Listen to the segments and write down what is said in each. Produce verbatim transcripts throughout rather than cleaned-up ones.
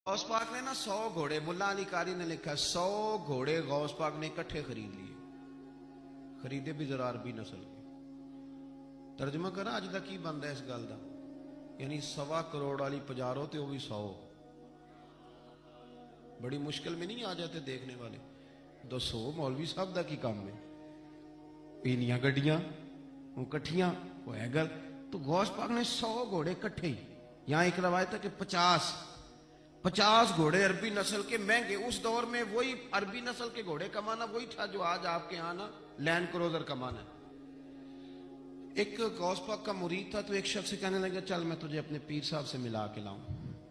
غوث پاک نے نا سو گھوڑے، ملا علی قاری نے لکھا سو گھوڑے غوث پاک نے اکٹھے خرید لیے، خریدے بھی ذرا عربی نسل کے۔ ترجمہ کرا اج دا کی بندا ہے اس گل دا، یعنی سوا کروڑ والی پجارو تے وہ بھی سو، بڑی مشکل میں نہیں آ جاتے دیکھنے والے۔ دو سو مولوی صاحب دا کی کام ہے، اینیاں گڈیاں کٹھیاں وہ ہے گل۔ تو غوث پاک نے سو گھوڑے کٹھے ہی، یہاں ایک روایت ہے کہ پچاس پچاس گھوڑے عربی نسل کے مہنگے، اس دور میں وہی عربی نسل کے گھوڑے کمانا وہی تھا جو آج آپ کے یہاں نا لینڈ کروزر کمانا ہے۔ ایک غوث پاک کا مرید تھا تو ایک شخص سے کہنے لگا چل میں تجھے اپنے پیر صاحب سے ملا کے لاؤں۔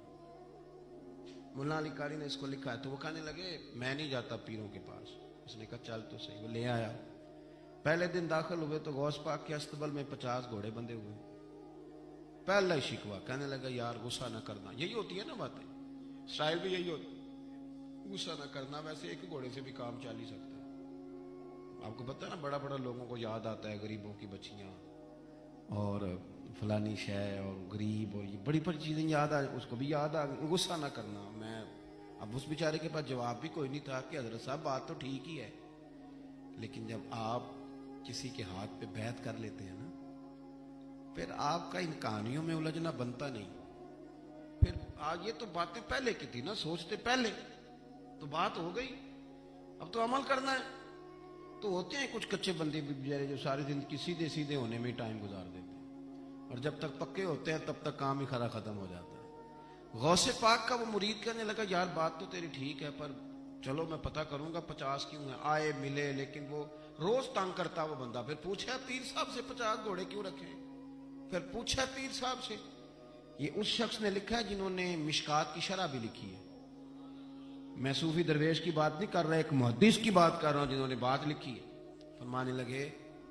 ملا علی قاری نے اس کو لکھا ہے تو وہ کہنے لگے میں نہیں جاتا پیروں کے پاس۔ اس نے کہا چل تو صحیح، وہ لے آیا۔ پہلے دن داخل ہوئے تو غوث پاک کے استبل میں پچاس گھوڑے بندھے ہوئے۔ پہلا ہی شکوا، کہنے لگا یار غصہ نہ کرنا، یہی ہوتی ہے نا باتیں، اسٹائل بھی یہی ہوتی، غصہ نہ کرنا، ویسے ایک گھوڑے سے بھی کام چل ہی سکتا ہے۔ آپ کو پتہ ہے نا بڑا بڑا لوگوں کو یاد آتا ہے غریبوں کی بچیاں اور فلانی شے اور غریب اور یہ بڑی بڑی چیزیں یاد آ، اس کو بھی یاد آ، غصہ نہ کرنا۔ میں اب اس بیچارے کے پاس جواب بھی کوئی نہیں تھا کہ حضرت صاحب بات تو ٹھیک ہی ہے، لیکن جب آپ کسی کے ہاتھ پہ بیعت کر لیتے ہیں نا پھر آپ کا ان کہانیوں میں الجھنا بنتا نہیں۔ پھر آج یہ تو باتیں پہلے کی تھی نا، سوچتے پہلے تو بات ہو گئی، اب تو عمل کرنا ہے۔ تو ہوتے ہیں کچھ کچے بندے بھی بیچارے جو ساری زندگی سیدھے سیدھے ہونے میں ٹائم گزار دیتے ہیں، اور جب تک پکے ہوتے ہیں تب تک کام ہی کھرا ختم ہو جاتا ہے۔ غوث پاک کا وہ مرید کہنے لگا یار بات تو تیری ٹھیک ہے پر چلو میں پتہ کروں گا پچاس کیوں ہیں۔ آئے ملے، لیکن وہ روز تنگ کرتا وہ بندہ۔ پھر پوچھا پیر صاحب سے پچاس گھوڑے کیوں رکھے ہیں؟ پھر پوچھا پیر صاحب سے، یہ اس شخص نے لکھا ہے جنہوں نے مشکات کی شرح بھی لکھی ہے۔ میں صوفی درویش کی بات نہیں کر رہا، ایک محدث کی بات کر رہا ہوں جنہوں نے بات لکھی ہے۔ فرمانے لگے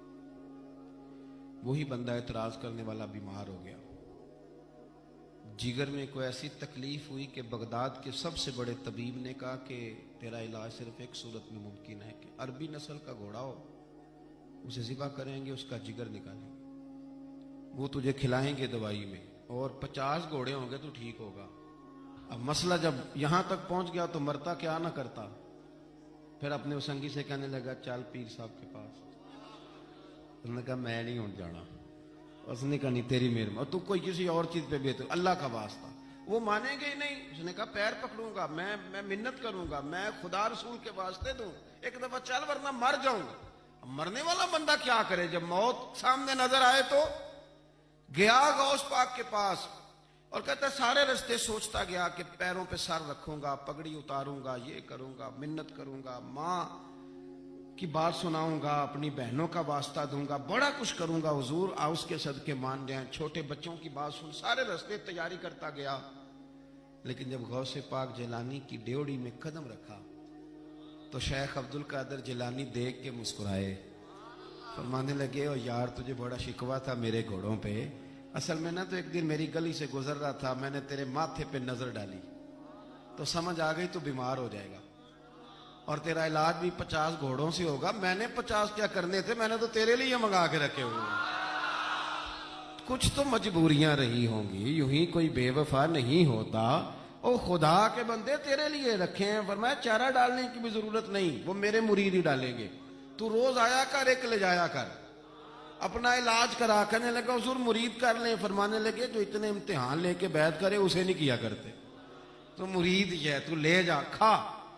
وہی بندہ اعتراض کرنے والا بیمار ہو گیا، جگر میں کوئی ایسی تکلیف ہوئی کہ بغداد کے سب سے بڑے طبیب نے کہا کہ تیرا علاج صرف ایک صورت میں ممکن ہے کہ عربی نسل کا گھوڑا ہو، اسے ذبح کریں گے، اس کا جگر نکالیں گے، وہ تجھے کھلائیں گے دوائی میں، اور پچاس گھوڑے ہوں گے تو ٹھیک ہوگا۔ اب مسئلہ جب یہاں تک پہنچ گیا تو مرتا کیا نہ کرتا۔ پھر اپنے اسنگی سے کہنے لگا چل پیر صاحب کے پاس۔ اس نے کہا میں نہیں ہوں جانا۔ اس نے کہا نہیں تیری مہربانی، اور تو کوئی کسی اور چیز پہ بھی تو اللہ کا واسطہ۔ وہ مانیں گے ہی نہیں۔ اس نے کہا پیر پکڑوں گا، میں میں منت کروں گا، میں خدا رسول کے واسطے دوں، ایک دفعہ چل ورنہ مر جاؤں گا۔ مرنے والا بندہ کیا کرے جب موت سامنے نظر آئے؟ تو گیا غوث پاک کے پاس اور کہتا ہے سارے رستے سوچتا گیا کہ پیروں پہ سر رکھوں گا، پگڑی اتاروں گا، یہ کروں گا، منت کروں گا، ماں کی بات سناؤں گا، اپنی بہنوں کا واسطہ دوں گا، بڑا کچھ کروں گا، حضور آ اس کے صدقے مان جائیں، چھوٹے بچوں کی بات سن، سارے رستے تیاری کرتا گیا۔ لیکن جب غوث پاک جیلانی کی ڈیوڑی میں قدم رکھا تو شیخ عبد القادر جیلانی دیکھ کے مسکرائے، فرمانے لگے او یار تجھے بڑا شکوہ تھا میرے گھوڑوں پہ، اصل میں نا تو ایک دن میری گلی سے گزر رہا تھا، میں نے تیرے ماتھے پہ نظر ڈالی تو سمجھ آ گئی تو بیمار ہو جائے گا، اور تیرا علاج بھی پچاس گھوڑوں سے ہوگا، میں نے پچاس کیا کرنے تھے، میں نے تو تیرے لیے منگا کے رکھے ہوئے ہیں۔ کچھ تو مجبوریاں رہی ہوں گی، یوں ہی کوئی بے وفا نہیں ہوتا۔ او خدا کے بندے تیرے لیے رکھے ہیں، فرمایا چارہ ڈالنے کی بھی ضرورت نہیں، وہ میرے مرید ہی ڈالیں گے، تو روز آیا کر ایک لے جایا کر، اپنا علاج کرا۔ کرنے لگا حضور مرید کر لیں، فرمانے لگے جو اتنے امتحان لے کے بیعت کرے اسے نہیں کیا کرتے، تو مرید ہی ہے، تو لے جا کھا۔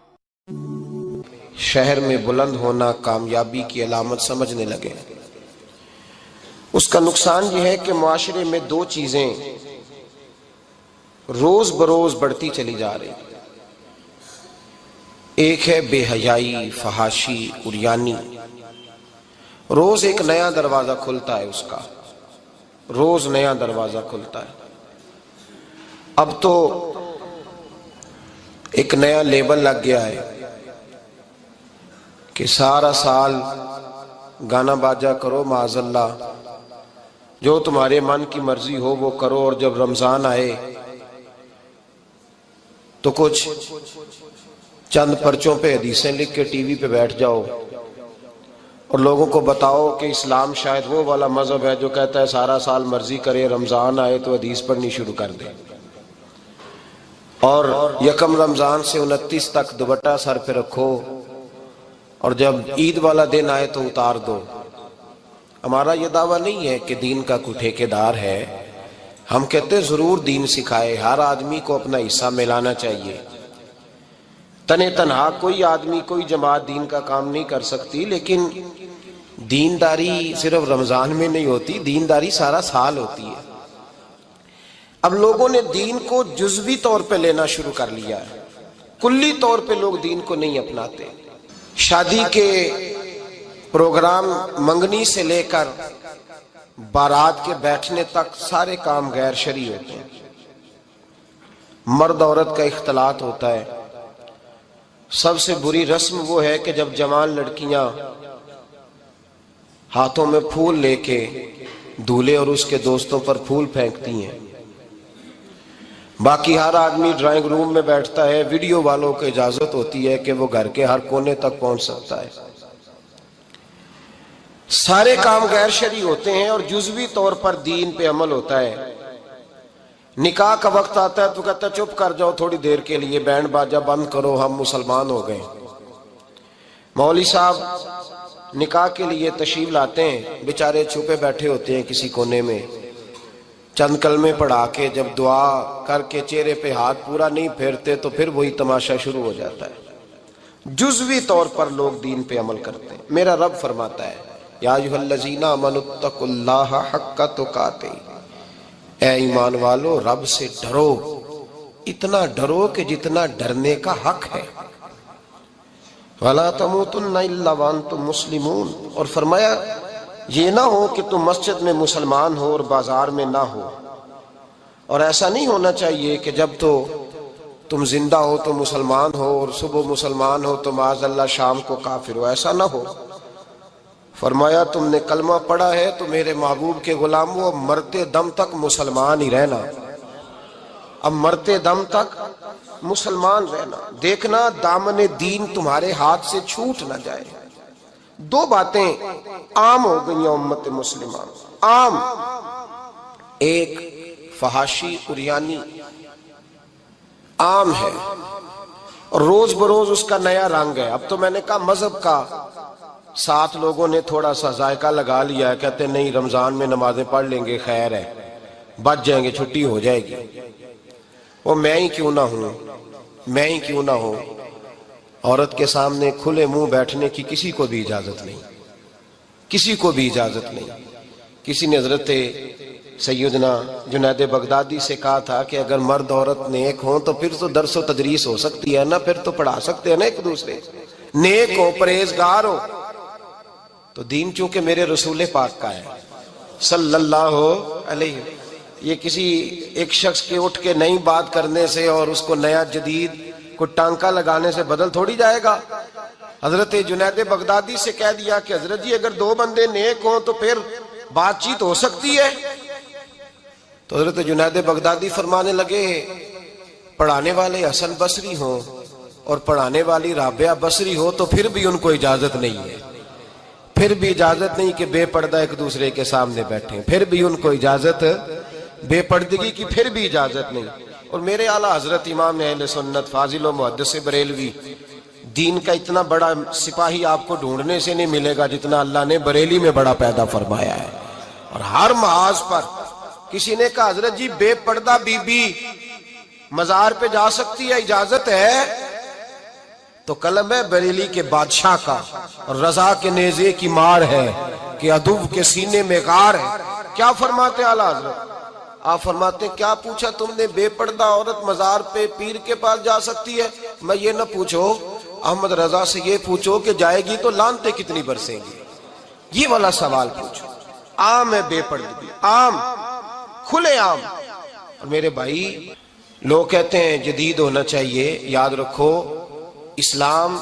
شہر میں بلند ہونا کامیابی کی علامت سمجھنے لگے۔ اس کا نقصان یہ ہے کہ معاشرے میں دو چیزیں روز بروز بڑھتی چلی جا رہی، ایک ہے بے حیائی، فحاشی، عریانی۔ روز ایک نیا دروازہ کھلتا ہے اس کا، روز نیا دروازہ کھلتا ہے۔ اب تو ایک نیا لیبل لگ گیا ہے کہ سارا سال گانا باجا کرو، معاذ اللہ جو تمہارے من کی مرضی ہو وہ کرو، اور جب رمضان آئے تو کچھ چند پرچوں پہ حدیثیں لکھ کے ٹی وی پہ بیٹھ جاؤ اور لوگوں کو بتاؤ کہ اسلام شاید وہ والا مذہب ہے جو کہتا ہے سارا سال مرضی کرے، رمضان آئے تو حدیث پڑھنی شروع کر دے۔ اور یکم رمضان سے انتیس تک دوپٹہ سر پہ رکھو اور جب عید والا دن آئے تو اتار دو۔ ہمارا یہ دعویٰ نہیں ہے کہ دین کا کوئی ٹھیکیدار ہے، ہم کہتے ضرور دین سکھائے، ہر آدمی کو اپنا حصہ ملانا چاہیے۔ تنے تنہا کوئی آدمی کوئی جماعت دین کا کام نہیں کر سکتی، لیکن دینداری صرف رمضان میں نہیں ہوتی، دینداری سارا سال ہوتی ہے۔ اب لوگوں نے دین کو جزوی طور پہ لینا شروع کر لیا ہے، کلی طور پہ لوگ دین کو نہیں اپناتے۔ شادی کے پروگرام منگنی سے لے کر بارات کے بیٹھنے تک سارے کام غیر شرعی ہوتے ہیں۔ مرد عورت کا اختلاط ہوتا ہے۔ سب سے بری رسم وہ ہے کہ جب جوان لڑکیاں ہاتھوں میں پھول لے کے دولہے اور اس کے دوستوں پر پھول پھینکتی ہیں، باقی ہر آدمی ڈرائنگ روم میں بیٹھتا ہے، ویڈیو والوں کو اجازت ہوتی ہے کہ وہ گھر کے ہر کونے تک پہنچ سکتا ہے۔ سارے کام غیر شرعی ہوتے ہیں اور جزوی طور پر دین پہ عمل ہوتا ہے۔ نکاح کا وقت آتا ہے تو کہتا ہے چپ کر جاؤ تھوڑی دیر کے لیے، بینڈ باجا بند کرو، ہم مسلمان ہو گئے۔ مولوی صاحب نکاح کے لیے تشریف لاتے ہیں، بیچارے چھپے بیٹھے ہوتے ہیں کسی کونے میں، چند کلمے پڑھا کے جب دعا کر کے چہرے پہ ہاتھ پورا نہیں پھیرتے تو پھر وہی تماشا شروع ہو جاتا ہے۔ جزوی طور پر لوگ دین پہ عمل کرتے ہیں۔ میرا رب فرماتا ہے یا ایھا الذین آمنوا اتقوا اللہ حق تقاتہ، اے ایمان والو رب سے ڈرو، اتنا ڈرو کہ جتنا ڈرنے کا حق ہے۔ وَلَا تَمُوتُنَّ إِلَّا وَأَنْتُمْ مُسْلِمُونَ، اور فرمایا یہ نہ ہو کہ تم مسجد میں مسلمان ہو اور بازار میں نہ ہو، اور ایسا نہیں ہونا چاہیے کہ جب تو تم زندہ ہو تو مسلمان ہو اور صبح مسلمان ہو تو معاذ اللہ شام کو کافر ہو، ایسا نہ ہو۔ فرمایا تم نے کلمہ پڑھا ہے تو میرے محبوب کے غلام ہو، اب مرتے دم تک مسلمان ہی رہنا، اب مرتے دم تک مسلمان رہنا، دیکھنا دامن دین تمہارے ہاتھ سے چھوٹ نہ جائے۔ دو باتیں عام ہو گئی ہیں امت مسلمان، عام، ایک فحاشی عریانی عام ہے اور روز بروز اس کا نیا رنگ ہے۔ اب تو میں نے کہا مذہب کا ساتھ لوگوں نے تھوڑا سا ذائقہ لگا لیا ہے، کہتے نہیں رمضان میں نمازیں پڑھ لیں گے، خیر ہے، بچ جائیں گے، چھٹی ہو جائے گی۔ وہ میں ہی کیوں نہ ہوں، میں ہی کیوں نہ ہوں، عورت کے سامنے کھلے منہ بیٹھنے کی کسی کو بھی اجازت نہیں، کسی کو بھی اجازت نہیں۔ کسی نے حضرت سیدنا جنید بغدادی سے کہا تھا کہ اگر مرد عورت نیک ہوں تو پھر تو درس و تدریس ہو سکتی ہے نا، پھر تو پڑھا سکتے ہیں نا ایک دوسرے، نیک ہو، پرہیزگار ہو۔ تو دین چونکہ میرے رسول پاک کا ہے صلی اللہ علیہ، یہ کسی ایک شخص کے اٹھ کے نئی بات کرنے سے اور اس کو نیا جدید کو ٹانکا لگانے سے بدل تھوڑی جائے گا۔ حضرت جنید بغدادی سے کہہ دیا کہ حضرت جی اگر دو بندے نیک ہوں تو پھر بات چیت ہو سکتی ہے۔ تو حضرت جنید بغدادی فرمانے لگے پڑھانے والے حسن بصری ہوں اور پڑھانے والی رابعہ بصری ہو تو پھر بھی ان کو اجازت نہیں ہے، پھر بھی اجازت نہیں کہ بے پردہ ایک دوسرے کے سامنے بیٹھیں، پھر بھی ان کو اجازت، بے پردگی کی پھر بھی اجازت نہیں۔ اور میرے اعلیٰ حضرت امام اہل سنت فاضل و محدث بریلوی، دین کا اتنا بڑا سپاہی آپ کو ڈھونڈنے سے نہیں ملے گا جتنا اللہ نے بریلی میں بڑا پیدا فرمایا ہے۔ اور ہر محاذ پر کسی نے کہا حضرت جی بے پردہ بی بی مزار پہ جا سکتی ہے، اجازت ہے؟ تو قلم ہے بریلی کے بادشاہ کا اور رضا کے نیزے کی مار ہے کہ عدو کے سینے میں غار ہے۔ کیا فرماتے اعلیٰ حضرت؟ آپ فرماتے کیا پوچھا تم نے، بے پردہ عورت مزار پہ پیر کے پاس جا سکتی ہے؟ میں یہ نہ پوچھو، احمد رضا سے یہ پوچھو کہ جائے گی تو لانتے کتنی برسیں گی، یہ والا سوال پوچھو۔ عام ہے بے پردگی، عام، کھلے عام۔ اور میرے بھائی لوگ کہتے ہیں جدید ہونا چاہیے، یاد رکھو اسلام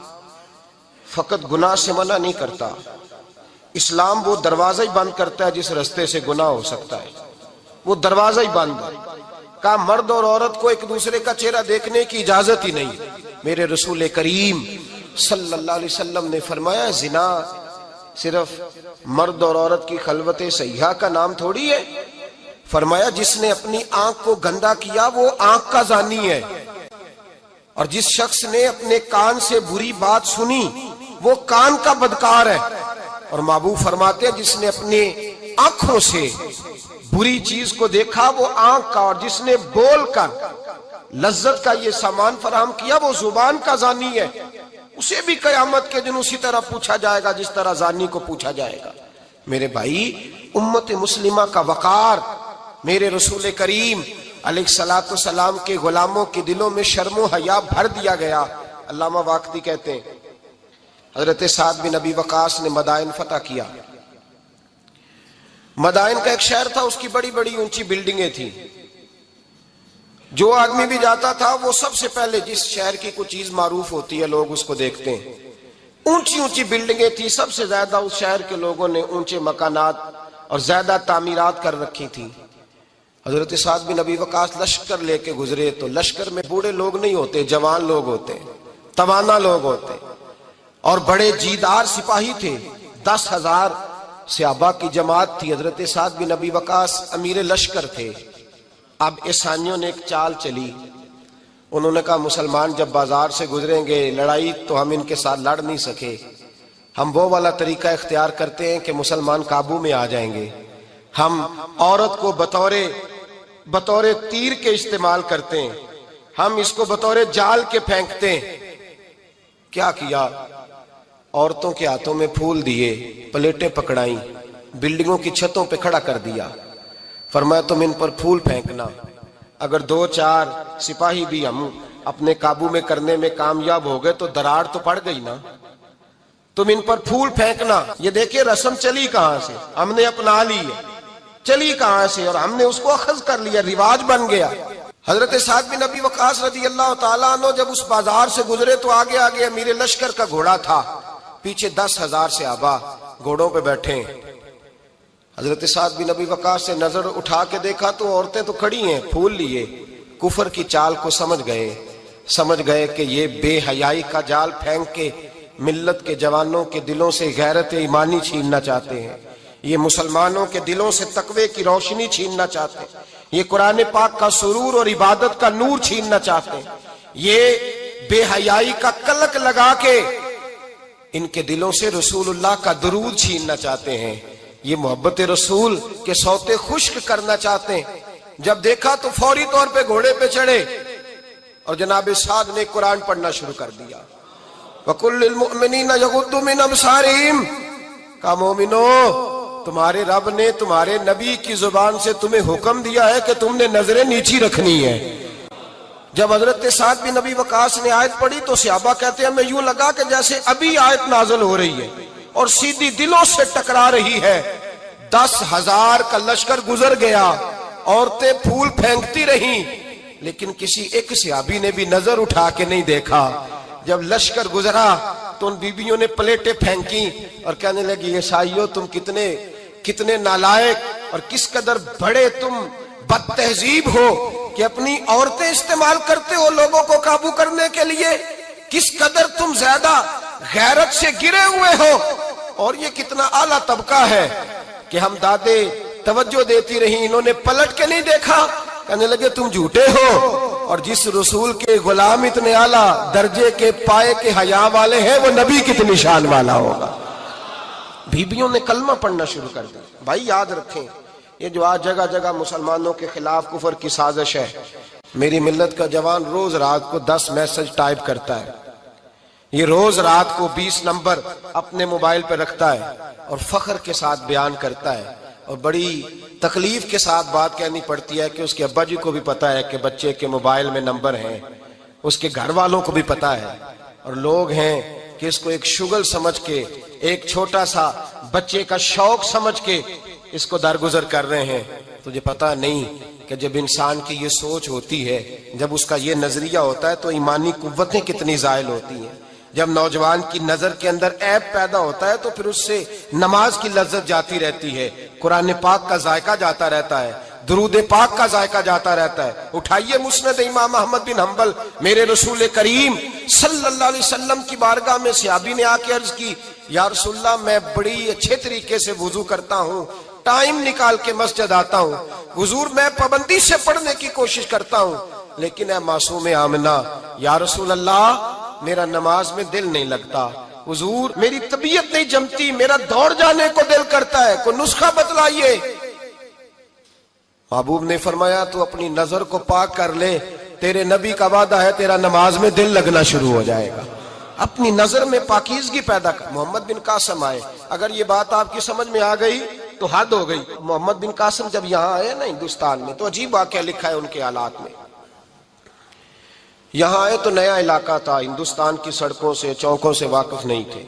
فقط گناہ سے منع نہیں کرتا، اسلام وہ دروازہ ہی بند کرتا ہے جس رستے سے گناہ ہو سکتا ہے، وہ دروازہ ہی بند ہے۔ کہا مرد اور عورت کو ایک دوسرے کا چہرہ دیکھنے کی اجازت ہی نہیں۔ میرے رسول کریم صلی اللہ علیہ وسلم نے فرمایا زنا صرف مرد اور عورت کی خلوت صحیحہ کا نام تھوڑی ہے، فرمایا جس نے اپنی آنکھ کو گندا کیا وہ آنکھ کا زانی ہے، اور جس شخص نے اپنے کان سے بری بات سنی وہ کان کا بدکار ہے۔ اور محبوب فرماتے ہیں جس نے اپنے آنکھوں سے بری چیز کو دیکھا وہ آنکھ کا، اور جس نے بول کر لذت کا یہ سامان فراہم کیا وہ زبان کا زانی ہے، اسے بھی قیامت کے دن اسی طرح پوچھا جائے گا جس طرح زانی کو پوچھا جائے گا۔ میرے بھائی، امت مسلمہ کا وقار میرے رسول کریم علیہ الصلوۃ والسلام کے غلاموں کے دلوں میں شرم و حیا بھر دیا گیا۔ علامہ واقدی کہتے ہیں حضرت سعد بن ابی وقاص نے مدائن فتح کیا۔ مدائن کا ایک شہر تھا، اس کی بڑی بڑی اونچی بلڈنگیں تھیں، جو آدمی بھی جاتا تھا وہ سب سے پہلے جس شہر کی کوئی چیز معروف ہوتی ہے لوگ اس کو دیکھتے ہیں۔ اونچی اونچی بلڈنگیں تھیں، سب سے زیادہ اس شہر کے لوگوں نے اونچے مکانات اور زیادہ تعمیرات کر رکھی تھیں۔ حضرت سعد بن ابی وقاص لشکر لے کے گزرے تو لشکر میں بوڑھے لوگ نہیں ہوتے، جوان لوگ ہوتے، توانا لوگ ہوتے، اور بڑے جیدار سپاہی تھے۔ دس ہزار صحابہ کی جماعت تھی، حضرت سعد بن ابی وقاص امیر لشکر تھے۔ اب عیسائیوں نے ایک چال چلی، انہوں نے کہا مسلمان جب بازار سے گزریں گے لڑائی تو ہم ان کے ساتھ لڑ نہیں سکے، ہم وہ والا طریقہ اختیار کرتے ہیں کہ مسلمان قابو میں آ جائیں گے، ہم عورت کو بطور بطور تیر کے استعمال کرتے ہیں، ہم اس کو بطور جال کے پھینکتے ہیں۔ کیا کیا؟ عورتوں کے ہاتھوں میں پھول دیے، پلیٹیں پکڑائیں، بلڈنگوں کی چھتوں پہ کھڑا کر دیا، فرمایا تم ان پر پھول پھینکنا، اگر دو چار سپاہی بھی ہم اپنے قابو میں کرنے میں کامیاب ہو گئے تو دراڑ تو پڑ گئی نا، تم ان پر پھول پھینکنا۔ یہ دیکھیں رسم چلی کہاں سے، ہم نے اپنا لی ہے، چلی کہاں سے اور ہم نے اس کو اخذ کر لیا، رواج بن گیا۔ حضرت سعد بن ابی وقاص رضی اللہ تعالیٰ عنہ جب اس بازار سے گزرے تو آگے آگے امیر لشکر کا گھوڑا تھا، پیچھے دس ہزار صحابہ گھوڑوں پہ بیٹھے ہیں۔ حضرت سعد بن ابی وقاص سے نظر اٹھا کے دیکھا تو عورتیں تو کھڑی ہیں، پھول لیے، کفر کی چال کو سمجھ گئے، سمجھ گئے کہ یہ بے حیائی کا جال پھینک کے ملت کے جوانوں کے دلوں سے غیرت ایمانی چھیننا چاہتے ہیں، یہ مسلمانوں کے دلوں سے تقوی کی روشنی چھیننا چاہتے ہیں، یہ قرآن پاک کا سرور اور عبادت کا نور چھیننا چاہتے ہیں، یہ بے حیائی کا کلک لگا کے ان کے دلوں سے رسول اللہ کا درود چھیننا چاہتے ہیں، یہ محبت رسول کے سوتے خشک کرنا چاہتے ہیں۔ جب دیکھا تو فوری طور پہ گھوڑے پہ چڑھے اور جناب سعد نے قرآن پڑھنا شروع کر دیا۔ وَقُلْ لِلْمُؤْمِنِينَ يَغُضُّوا مِنْ أَبْصَارِهِمْ، کہا مومنو تمہارے رب نے تمہارے نبی کی زبان سے تمہیں حکم دیا ہے کہ تم نے نظریں نیچی رکھنی ہے۔ جب حضرت سعد بن ابی وقاص نے آیت پڑھی تو صحابہ کہتے ہیں ہمیں یوں لگا کہ جیسے ابھی آیت نازل ہو رہی ہے اور سیدھی دلوں سے ٹکرا رہی ہے۔ دس ہزار کا لشکر گزر گیا، عورتیں پھول پھینکتی رہیں، لیکن کسی ایک صحابی نے بھی نظر اٹھا کے نہیں دیکھا۔ جب لشکر گزرا تو ان بیبیوں نے پلیٹیں پھینکی اور کہنے لگی عیسائیوں تم کتنے کتنے نالائق اور کس قدر بڑے تم بد تہذیب ہو کہ اپنی عورتیں استعمال کرتے ہو لوگوں کو قابو کرنے کے لیے، کس قدر تم زیادہ غیرت سے گرے ہوئے ہو، اور یہ کتنا اعلیٰ طبقہ ہے کہ ہم دادے توجہ دیتی رہیں، انہوں نے پلٹ کے نہیں دیکھا، کہنے لگے تم جھوٹے ہو، اور جس رسول کے غلام اتنے اعلیٰ درجے کے پائے کے حیا والے ہیں وہ نبی کتنی شان والا ہوگا۔ بیبیوں نے کلمہ پڑھنا شروع کر دیا۔ بھائی یاد رکھیں یہ جو آج جگہ جگہ مسلمانوں کے خلاف کفر کی سازش ہے، میری ملت کا جوان روز رات کو دس میسج ٹائپ کرتا ہے، یہ روز رات کو بیس نمبر اپنے موبائل پہ رکھتا ہے اور فخر کے ساتھ بیان کرتا ہے، اور بڑی تکلیف کے ساتھ بات کہنی پڑتی ہے کہ اس کے ابا جی کو بھی پتا ہے کہ بچے کے موبائل میں نمبر ہیں، اس کے گھر والوں کو بھی پتا ہے، اور لوگ ہیں کہ اس کو ایک شغل سمجھ کے، ایک چھوٹا سا بچے کا شوق سمجھ کے اس کو درگزر کر رہے ہیں۔ تجھے پتا نہیں کہ جب انسان کی یہ سوچ ہوتی ہے، جب اس کا یہ نظریہ ہوتا ہے تو ایمانی قوتیں کتنی زائل ہوتی ہیں۔ جب نوجوان کی نظر کے اندر عیب پیدا ہوتا ہے تو پھر اس سے نماز کی لذت جاتی رہتی ہے، قرآن پاک کا ذائقہ جاتا رہتا ہے، درود پاک کا ذائقہ جاتا رہتا ہے۔ اٹھائیے مسند امام احمد بن حنبل، میرے رسول کریم صلی اللہ علیہ وسلم کی بارگاہ میں صحابی نے آ کے عرض کی یا رسول اللہ میں بڑی اچھے طریقے سے وضو کرتا ہوں، ٹائم نکال کے مسجد آتا ہوں، حضور میں پابندی سے پڑھنے کی کوشش کرتا ہوں، لیکن اے معصوم آمنہ یا رسول اللہ میرا نماز میں دل نہیں لگتا، حضور میری طبیعت نہیں جمتی، میرا دوڑ جانے کو دل کرتا ہے، کوئی نسخہ بتلائیے۔ محبوب نے فرمایا تو اپنی نظر کو پاک کر لے، تیرے نبی کا وعدہ ہے تیرا نماز میں دل لگنا شروع ہو جائے گا۔ اپنی نظر میں پاکیزگی پیدا کر۔ محمد بن قاسم آئے، اگر یہ بات آپ کی سمجھ میں آ گئی تو حد ہو گئی۔ محمد بن قاسم جب یہاں آئے نا ہندوستان میں تو عجیب واقعہ لکھا ہے ان کے حالات میں۔ یہاں آئے تو نیا علاقہ تھا، ہندوستان کی سڑکوں سے چوکوں سے واقف نہیں تھے۔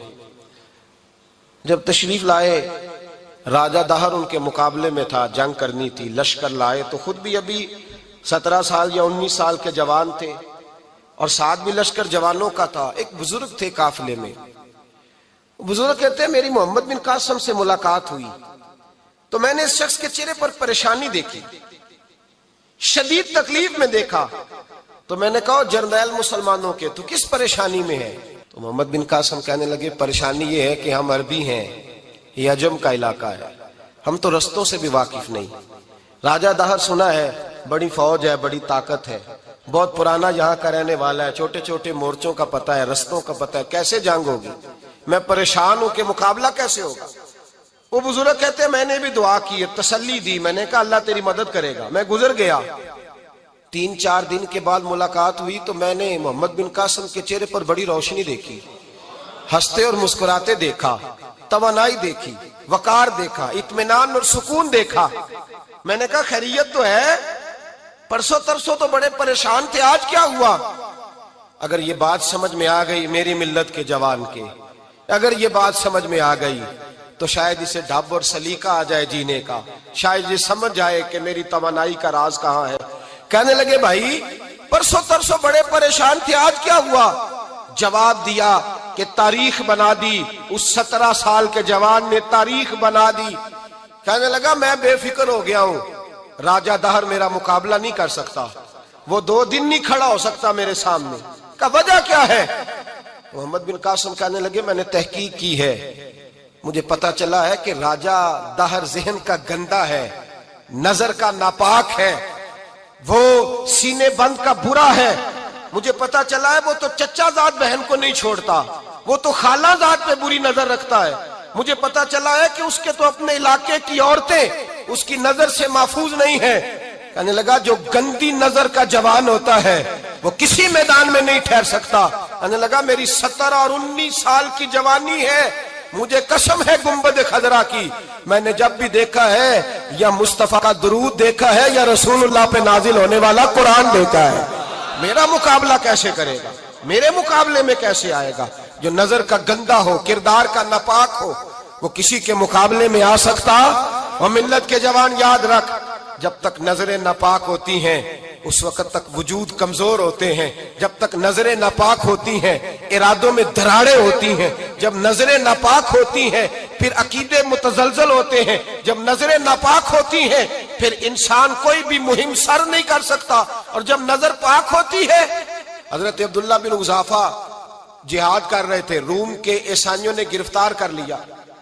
جب تشریف لائے، راجہ دہر ان کے مقابلے میں تھا، جنگ کرنی تھی، لشکر لائے تو خود بھی ابھی سترہ سال یا انیس سال کے جوان تھے اور ساتھ بھی لشکر جوانوں کا تھا۔ ایک بزرگ تھے قافلے میں، بزرگ کہتے ہیں میری محمد بن قاسم سے ملاقات ہوئی تو میں نے اس شخص کے چہرے پر پریشانی دیکھی، شدید تکلیف میں دیکھا، تو میں نے کہا جرنیل مسلمانوں کے تو کس پریشانی میں ہے؟ تو محمد بن قاسم کہنے لگے پریشانی یہ ہے کہ ہم عربی ہیں، یہ عجم کا علاقہ ہے، ہم تو رستوں سے بھی واقف نہیں۔ راجہ دہر سنا ہے بڑی فوج ہے، بڑی طاقت ہے، بہت پرانا یہاں کا رہنے والا ہے، چھوٹے چھوٹے مورچوں کا پتہ ہے، رستوں کا پتہ ہے، کیسے جنگ ہوگی؟ میں پریشان ہوں کہ مقابلہ کیسے ہوگا؟ وہ بزرگ کہتے ہیں میں نے بھی دعا کی، تسلی دی، میں نے کہا اللہ تیری مدد کرے گا۔ میں گزر گیا، تین چار دن کے بعد ملاقات ہوئی تو میں نے محمد بن قاسم کے چہرے پر بڑی روشنی دیکھی، ہنستے اور مسکراتے دیکھا، توانائی دیکھی، وقار دیکھا، اطمینان اور سکون دیکھا۔ میں نے کہا خیریت تو ہے، پرسوں ترسوں تو بڑے پریشان تھے، آج کیا ہوا؟ اگر یہ بات سمجھ میں آ گئی میری ملت کے جوان کے، اگر یہ بات سمجھ میں آ گئی تو شاید اسے ڈھب اور سلیقہ آ جائے جینے کا، شاید یہ سمجھ جائے کہ میری توانائی کا راز کہاں ہے۔ کہنے لگے بھائی پرسوں ترسوں بڑے پریشان تھے، آج کیا ہوا؟ جواب دیا کہ تاریخ بنا دی، اس سترہ سال کے جوان نے تاریخ بنا دی۔ کہنے لگا میں بے فکر ہو گیا ہوں، راجہ دہر میرا مقابلہ نہیں کر سکتا، وہ دو دن نہیں کھڑا ہو سکتا میرے سامنے۔ کہا وجہ کیا ہے؟ محمد بن قاسم کہنے لگے میں نے تحقیق کی ہے، مجھے پتا چلا ہے کہ راجہ دہر ذہن کا گندا ہے، نظر کا ناپاک ہے، وہ سینے بند کا برا ہے، مجھے پتا چلا ہے وہ تو چچا زاد بہن کو نہیں چھوڑتا، وہ تو خالہ زاد پہ بری نظر رکھتا ہے، مجھے پتا چلا ہے کہ اس کے تو اپنے علاقے کی عورتیں اس کی نظر سے محفوظ نہیں ہیں۔ کہنے لگا جو گندی نظر کا جوان ہوتا ہے وہ کسی میدان میں نہیں ٹھہر سکتا۔ کہنے لگا میری سترہ اور انیس سال کی جوانی ہے، مجھے قسم ہے گنبد خضرا کی، میں نے جب بھی دیکھا ہے یا مصطفیٰ کا درود دیکھا ہے یا رسول اللہ پہ نازل ہونے والا قرآن دیکھا ہے۔ میرا مقابلہ کیسے کرے گا؟ میرے مقابلے میں کیسے آئے گا؟ جو نظر کا گندا ہو، کردار کا ناپاک ہو، وہ کسی کے مقابلے میں آ سکتا؟ اور ملت کے جوان یاد رکھ، جب تک نظریں ناپاک ہوتی ہیں اس وقت تک وجود کمزور ہوتے ہیں، جب تک نظریں ناپاک ہوتی ہیں ارادوں میں دراڑیں ہوتی ہیں، جب نظریں ناپاک ہوتی ہیں پھر عقیدے متزلزل ہوتے ہیں، جب نظریں ناپاک ہوتی ہیں پھر انسان کوئی بھی مہم سر نہیں کر سکتا، اور جب نظر پاک ہوتی ہے۔ حضرت عبداللہ بن حذافہ جہاد کر رہے تھے، روم کے عیسائیوں نے گرفتار کر لیا،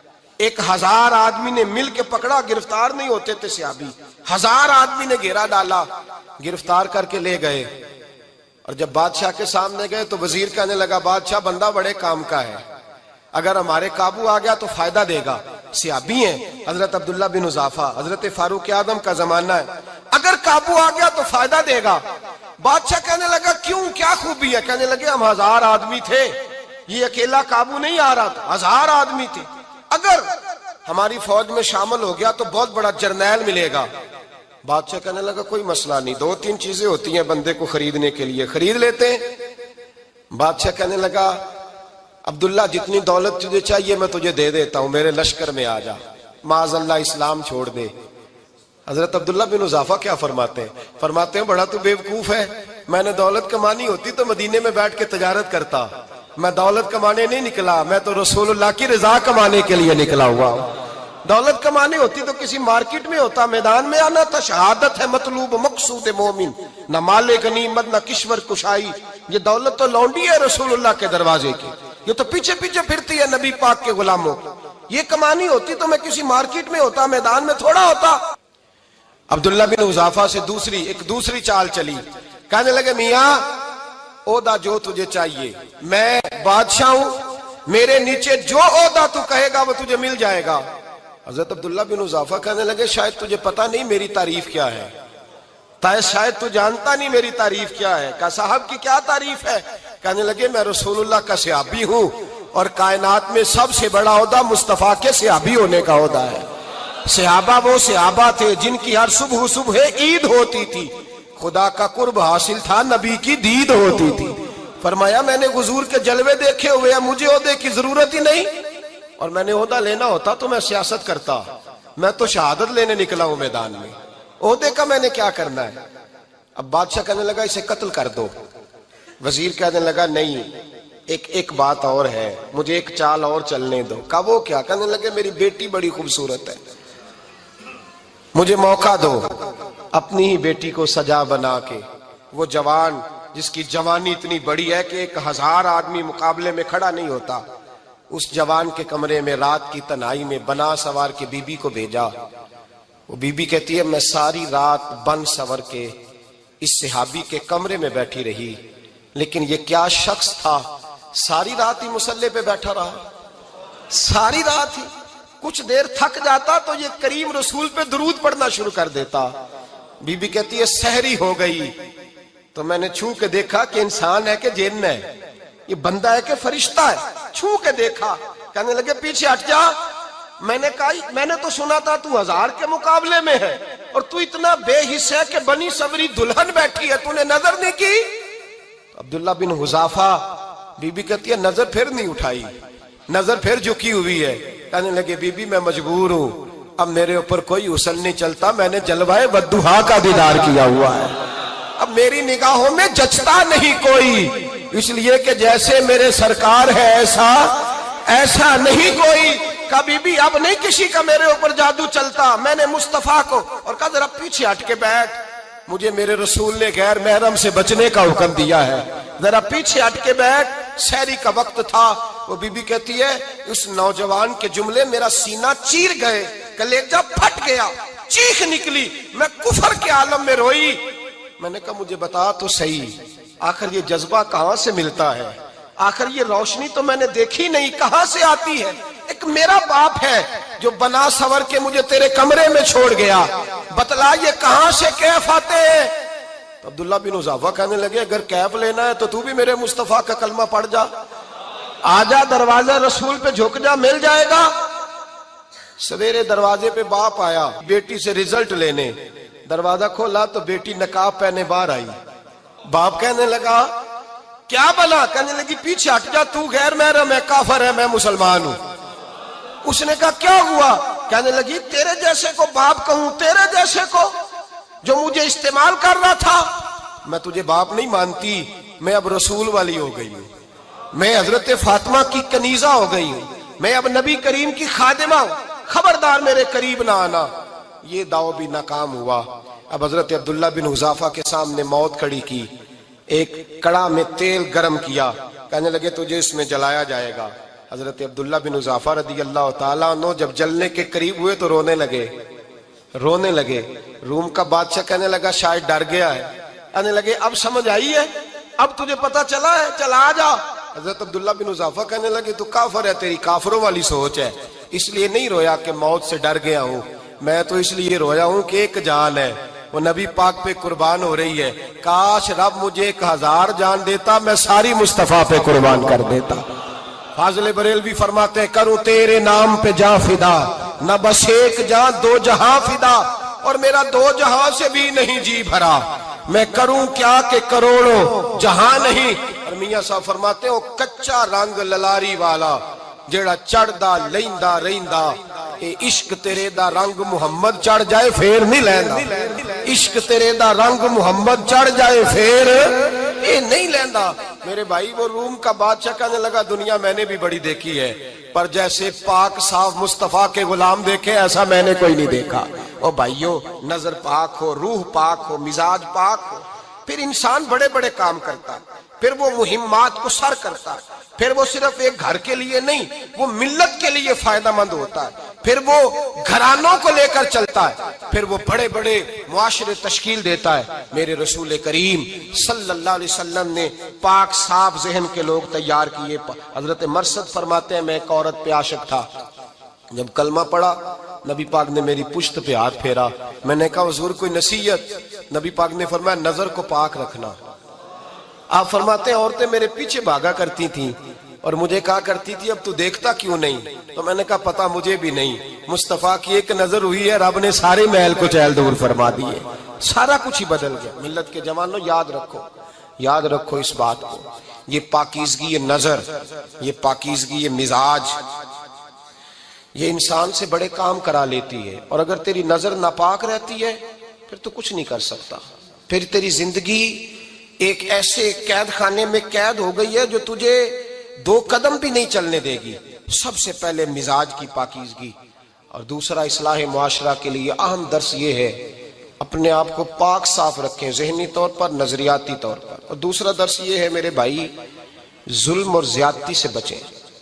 ایک ہزار آدمی نے مل کے پکڑا، گرفتار نہیں ہوتے تھے صحابی، ہزار آدمی نے گھیرا ڈالا، گرفتار کر کے لے گئے، اور جب بادشاہ کے سامنے گئے تو وزیر کہنے لگا بادشاہ بندہ بڑے کام کا ہے، اگر ہمارے قابو آ گیا تو فائدہ دے گا، صحابی ہیں حضرت عبداللہ بن حذافہ، حضرت فاروق اعظم کا زمانہ ہے، اگر قابو آ گیا تو فائدہ دے گا۔ بادشاہ کہنے لگا کیوں، کیا خوبی ہے؟ کہنے لگے ہم ہزار آدمی تھے، یہ اکیلا قابو نہیں آ رہا تھا، ہزار آدمی تھے، اگر ہماری فوج میں شامل ہو گیا تو بہت بڑا جرنیل ملے گا۔ بادشاہ کہنے لگا کوئی مسئلہ نہیں، دو تین چیزیں ہوتی ہیں بندے کو خریدنے کے لیے، خرید لیتے ہیں۔ بادشاہ کہنے لگا عبداللہ جتنی دولت تجھے چاہیے میں تجھے دے دیتا ہوں، میرے لشکر میں آ جا، معاذ اللہ اسلام چھوڑ دے۔ حضرت عبداللہ بن حذافہ کیا فرماتے ہیں؟ فرماتے ہیں بڑا تو بیوقوف ہے، میں نے دولت کمانی ہوتی تو مدینے میں بیٹھ کے تجارت کرتا، میں دولت کمانے نہیں نکلا، میں تو رسول اللہ کی رضا کمانے کے لیے نکلا ہوا ہوں۔ دولت کمانے ہوتی تو کسی مارکیٹ میں ہوتا، میدان میں آنا تھا، شہادت ہے مطلوب مقصود مومن، نہ مال غنیمت نہ کشور کشائی، یہ دولت تو لونڈی ہے رسول اللہ کے دروازے کی، یہ تو پیچھے پیچھے پھرتی ہے نبی پاک کے غلاموں۔ یہ کمانی ہوتی تو میں کسی مارکیٹ میں ہوتا، میدان میں تھوڑا ہوتا۔ عبداللہ بن حذافہ سے دوسری ایک دوسری چال چلی، کہنے لگے میاں عہدہ جو تجھے چاہیے، میں بادشاہ ہوں، میرے نیچے جو عہدہ تو کہے گا وہ تجھے مل جائے گا۔ حضرت عبداللہ بن حذافہ کہنے لگے شاید تجھے پتہ نہیں میری تعریف کیا ہے، شاید تو جانتا نہیں میری تعریف کیا ہے۔ کہا صاحب کی کیا تعریف ہے؟ کہنے لگے میں رسول اللہ کا صحابی ہوں اور کائنات میں سب سے بڑا عہدہ مصطفیٰ کے صحابی ہونے کا عہدہ ہے۔ صحابہ وہ صحابہ تھے جن کی ہر صبح صبح عید ہوتی تھی، خدا کا قرب حاصل تھا، نبی کی دید ہوتی تھی۔ فرمایا میں نے حضور کے جلوے دیکھے ہوئے ہیں، مجھے عہدے کی ضرورت ہی نہیں، اور میں نے عہدہ لینا ہوتا تو میں سیاست کرتا، میں تو شہادت لینے نکلا ہوں میدان میں، عہدے کا میں نے کیا کرنا ہے؟ اب بادشاہ کہنے لگا اسے قتل کر دو۔ وزیر کہنے لگا نہیں، ایک ایک بات اور ہے، مجھے ایک چال اور چلنے دو۔ کہا وہ کیا؟ کہنے لگے میری بیٹی بڑی خوبصورت ہے، مجھے موقع دو اپنی ہی بیٹی کو سجا بنا کے، وہ جوان جس کی جوانی اتنی بڑی ہے کہ ایک ہزار آدمی مقابلے میں کھڑا نہیں ہوتا، اس جوان کے کمرے میں رات کی تنہائی میں بنا سوار کے بی بی کو بھیجا۔ وہ بی بی کہتی ہے میں ساری رات بن سور کے اس صحابی کے کمرے میں بیٹھی رہی، لیکن یہ کیا شخص تھا، ساری رات ہی مسلح پہ بیٹھا رہا، ساری رات ہی، کچھ دیر تھک جاتا تو یہ کریم رسول پہ درود پڑھنا شروع کر دیتا۔ بی بی کہتی ہے سحری ہو گئی تو میں نے چھو کے دیکھا کہ انسان ہے کہ جن ہے، یہ بندہ ہے کہ فرشتہ ہے، چھو کے دیکھا۔ کہنے لگے پیچھے ہٹ جا۔ میں نے کہا میں نے تو سنا تھا تو ہزار کے مقابلے میں ہے اور تو اتنا بے حس ہے کہ بنی سوری دلہن بیٹھی ہے، تو نے نظر نہیں کی؟ عبداللہ بن حذافہ، بی بی کہتی ہے نظر پھر نہیں اٹھائی، نظر پھر جھکی ہوئی ہے۔ کہنے لگے بی بی میں مجبور ہوں، اب میرے اوپر کوئی حسن نہیں چلتا، میں نے جلوہ والضحیٰ کا دیدار کیا ہوا ہے، اب میری نگاہوں میں جچتا نہیں کوئی، اس لیے کہ جیسے میرے سرکار ہے ایسا ایسا نہیں کوئی۔ کبھی بھی اب نہیں کسی کا میرے اوپر جادو چلتا، میں نے مصطفیٰ کو، اور کہا ذرا پیچھے ہٹ کے بیٹھ، مجھے میرے رسول نے غیر محرم سے بچنے کا حکم دیا ہے، ذرا پیچھے ہٹ کے بیٹھ۔ سحری کا وقت تھا، وہ بی بی کہتی ہے اس نوجوان کے جملے میرا سینہ چیر گئے، کلیجہ پھٹ گیا، چیخ نکلی، میں کفر کے عالم میں روئی۔ میں نے کہا مجھے بتا تو صحیح، آخر یہ جذبہ کہاں سے ملتا ہے، آخر یہ روشنی تو میں نے دیکھی نہیں، کہاں سے آتی ہے؟ ایک میرا باپ ہے جو بنا سور کے مجھے تیرے کمرے میں چھوڑ گیا، بتلا یہ کہاں سے کیف آتے ہیں؟ تو عبداللہ بن حذافہ کہنے لگے اگر کیف لینا ہے تو تو بھی میرے مصطفیٰ کا کلمہ پڑھ جا، آجا دروازہ رسول پہ جھک جا، مل جائے گا۔ سویرے دروازے پہ باپ آیا بیٹی سے رزلٹ لینے، دروازہ کھولا تو بیٹی نقاب پہنے باہر آئی۔ باپ کہنے لگا کیا بنا؟ کہنے لگی پیچھے ہٹ جا، تو غیر محرم ہے، کافر ہے، میں مسلمان ہوں۔ اس نے کہا کیا ہوا؟ کہنے لگی تیرے جیسے کو باپ کہوں، تیرے جیسے کو جو مجھے استعمال کر رہا تھا، میں تجھے باپ نہیں مانتی، میں اب رسول والی ہو گئی ہوں، میں حضرت فاطمہ کی کنیزہ ہو گئی ہوں، میں اب نبی کریم کی خادمہ ہوں، خبردار میرے قریب نہ آنا۔ یہ دعو بھی ناکام ہوا۔ اب حضرت عبداللہ بن حذافہ کے سامنے موت کھڑی کی، ایک کڑا میں تیل گرم کیا، کہنے لگے تجھے اس میں جلایا جائے گا۔ حضرت عبداللہ بن حذافہ رضی اللہ تعالیٰ عنہ جب جلنے کے قریب ہوئے تو رونے لگے رونے لگے روم کا بادشاہ کہنے لگا شاید ڈر گیا ہے، کہنے لگے اب سمجھ آئی ہے، اب تجھے پتا چلا ہے، چلا آ جا۔ حضرت عبداللہ بن حذافہ کہنے لگے تو کافر ہے، تیری کافروں والی سوچ ہے، اس لیے نہیں رویا کہ موت سے ڈر گیا ہوں، میں تو اس لیے رویا ہوں کہ ایک جان ہے، وہ نبی پاک پہ قربان ہو رہی ہے، کاش رب مجھے ایک ہزار جان دیتا، میں ساری مصطفیٰ پہ قربان کر دیتا۔ فاضل بریلوی فرماتے ہیں کروں تیرے نام پہ جاں فدا، نہ بس ایک جاں دو جہاں فدا، اور میرا دو جہاں سے بھی نہیں جی بھرا، میں کروں کیا کہ کروڑوں جہاں نہیں۔ اور میاں صاحب فرماتے ہیں وہ کچا رنگ للاری والا جیڑا چڑھدا لیندا رہندا، اے عشق تیرے دا رنگ محمد چڑھ جائے پھر نہیں لیندا، عشق تیرے دا رنگ محمد چڑھ جائے پھر اے نہیں لیندا۔ میرے بھائی وہ روم کا بادشاہ کہنے لگا دنیا میں نے بھی بڑی دیکھی ہے، پر جیسے پاک صاف مصطفیٰ کے غلام دیکھے ایسا میں نے کوئی نہیں دیکھا۔ او بھائیو نظر پاک ہو، روح پاک ہو، مزاج پاک ہو، پھر انسان بڑے بڑے کام کرتا ہے۔ پھر وہ مہمات کو سر کرتا ہے، پھر وہ صرف ایک گھر کے لیے نہیں، وہ ملت کے لیے فائدہ مند ہوتا ہے، پھر وہ گھرانوں کو لے کر چلتا ہے، پھر وہ بڑے بڑے معاشرے تشکیل دیتا ہے۔ میرے رسول کریم صلی اللہ علیہ وسلم نے پاک صاف ذہن کے لوگ تیار کیے۔ حضرت مرثد فرماتے ہیں میں ایک عورت پہ عاشق تھا، جب کلمہ پڑھا نبی پاک نے میری پشت پہ ہاتھ پھیرا، میں نے کہا حضور کوئی نصیحت؟ نبی پاک نے فرمایا نظر کو پاک رکھنا۔ آپ فرماتے ہیں عورتیں میرے پیچھے بھاگا کرتی تھیں اور مجھے کہا کرتی تھی اب تو دیکھتا کیوں نہیں؟ تو میں نے کہا پتا مجھے بھی نہیں، مصطفیٰ کی ایک نظر ہوئی ہے رب نے سارے محل کو چہل دور فرما دیے، سارا کچھ ہی بدل گیا۔ ملت کے جوانوں یاد رکھو، یاد رکھو اس بات کو، یہ پاکیزگی، یہ نظر، یہ پاکیزگی، یہ مزاج، یہ انسان سے بڑے کام کرا لیتی ہے۔ اور اگر تیری نظر ناپاک رہتی ہے پھر تو کچھ نہیں کر سکتا، پھر تیری زندگی ایک ایسے قید خانے میں قید ہو گئی ہے جو تجھے دو قدم بھی نہیں چلنے دے گی۔ سب سے پہلے مزاج کی پاکیزگی، اور دوسرا اصلاح معاشرہ کے لیے اہم درس یہ ہے اپنے آپ کو پاک صاف رکھیں، ذہنی طور پر، نظریاتی طور پر۔ اور دوسرا درس یہ ہے میرے بھائی، ظلم اور زیادتی سے بچیں،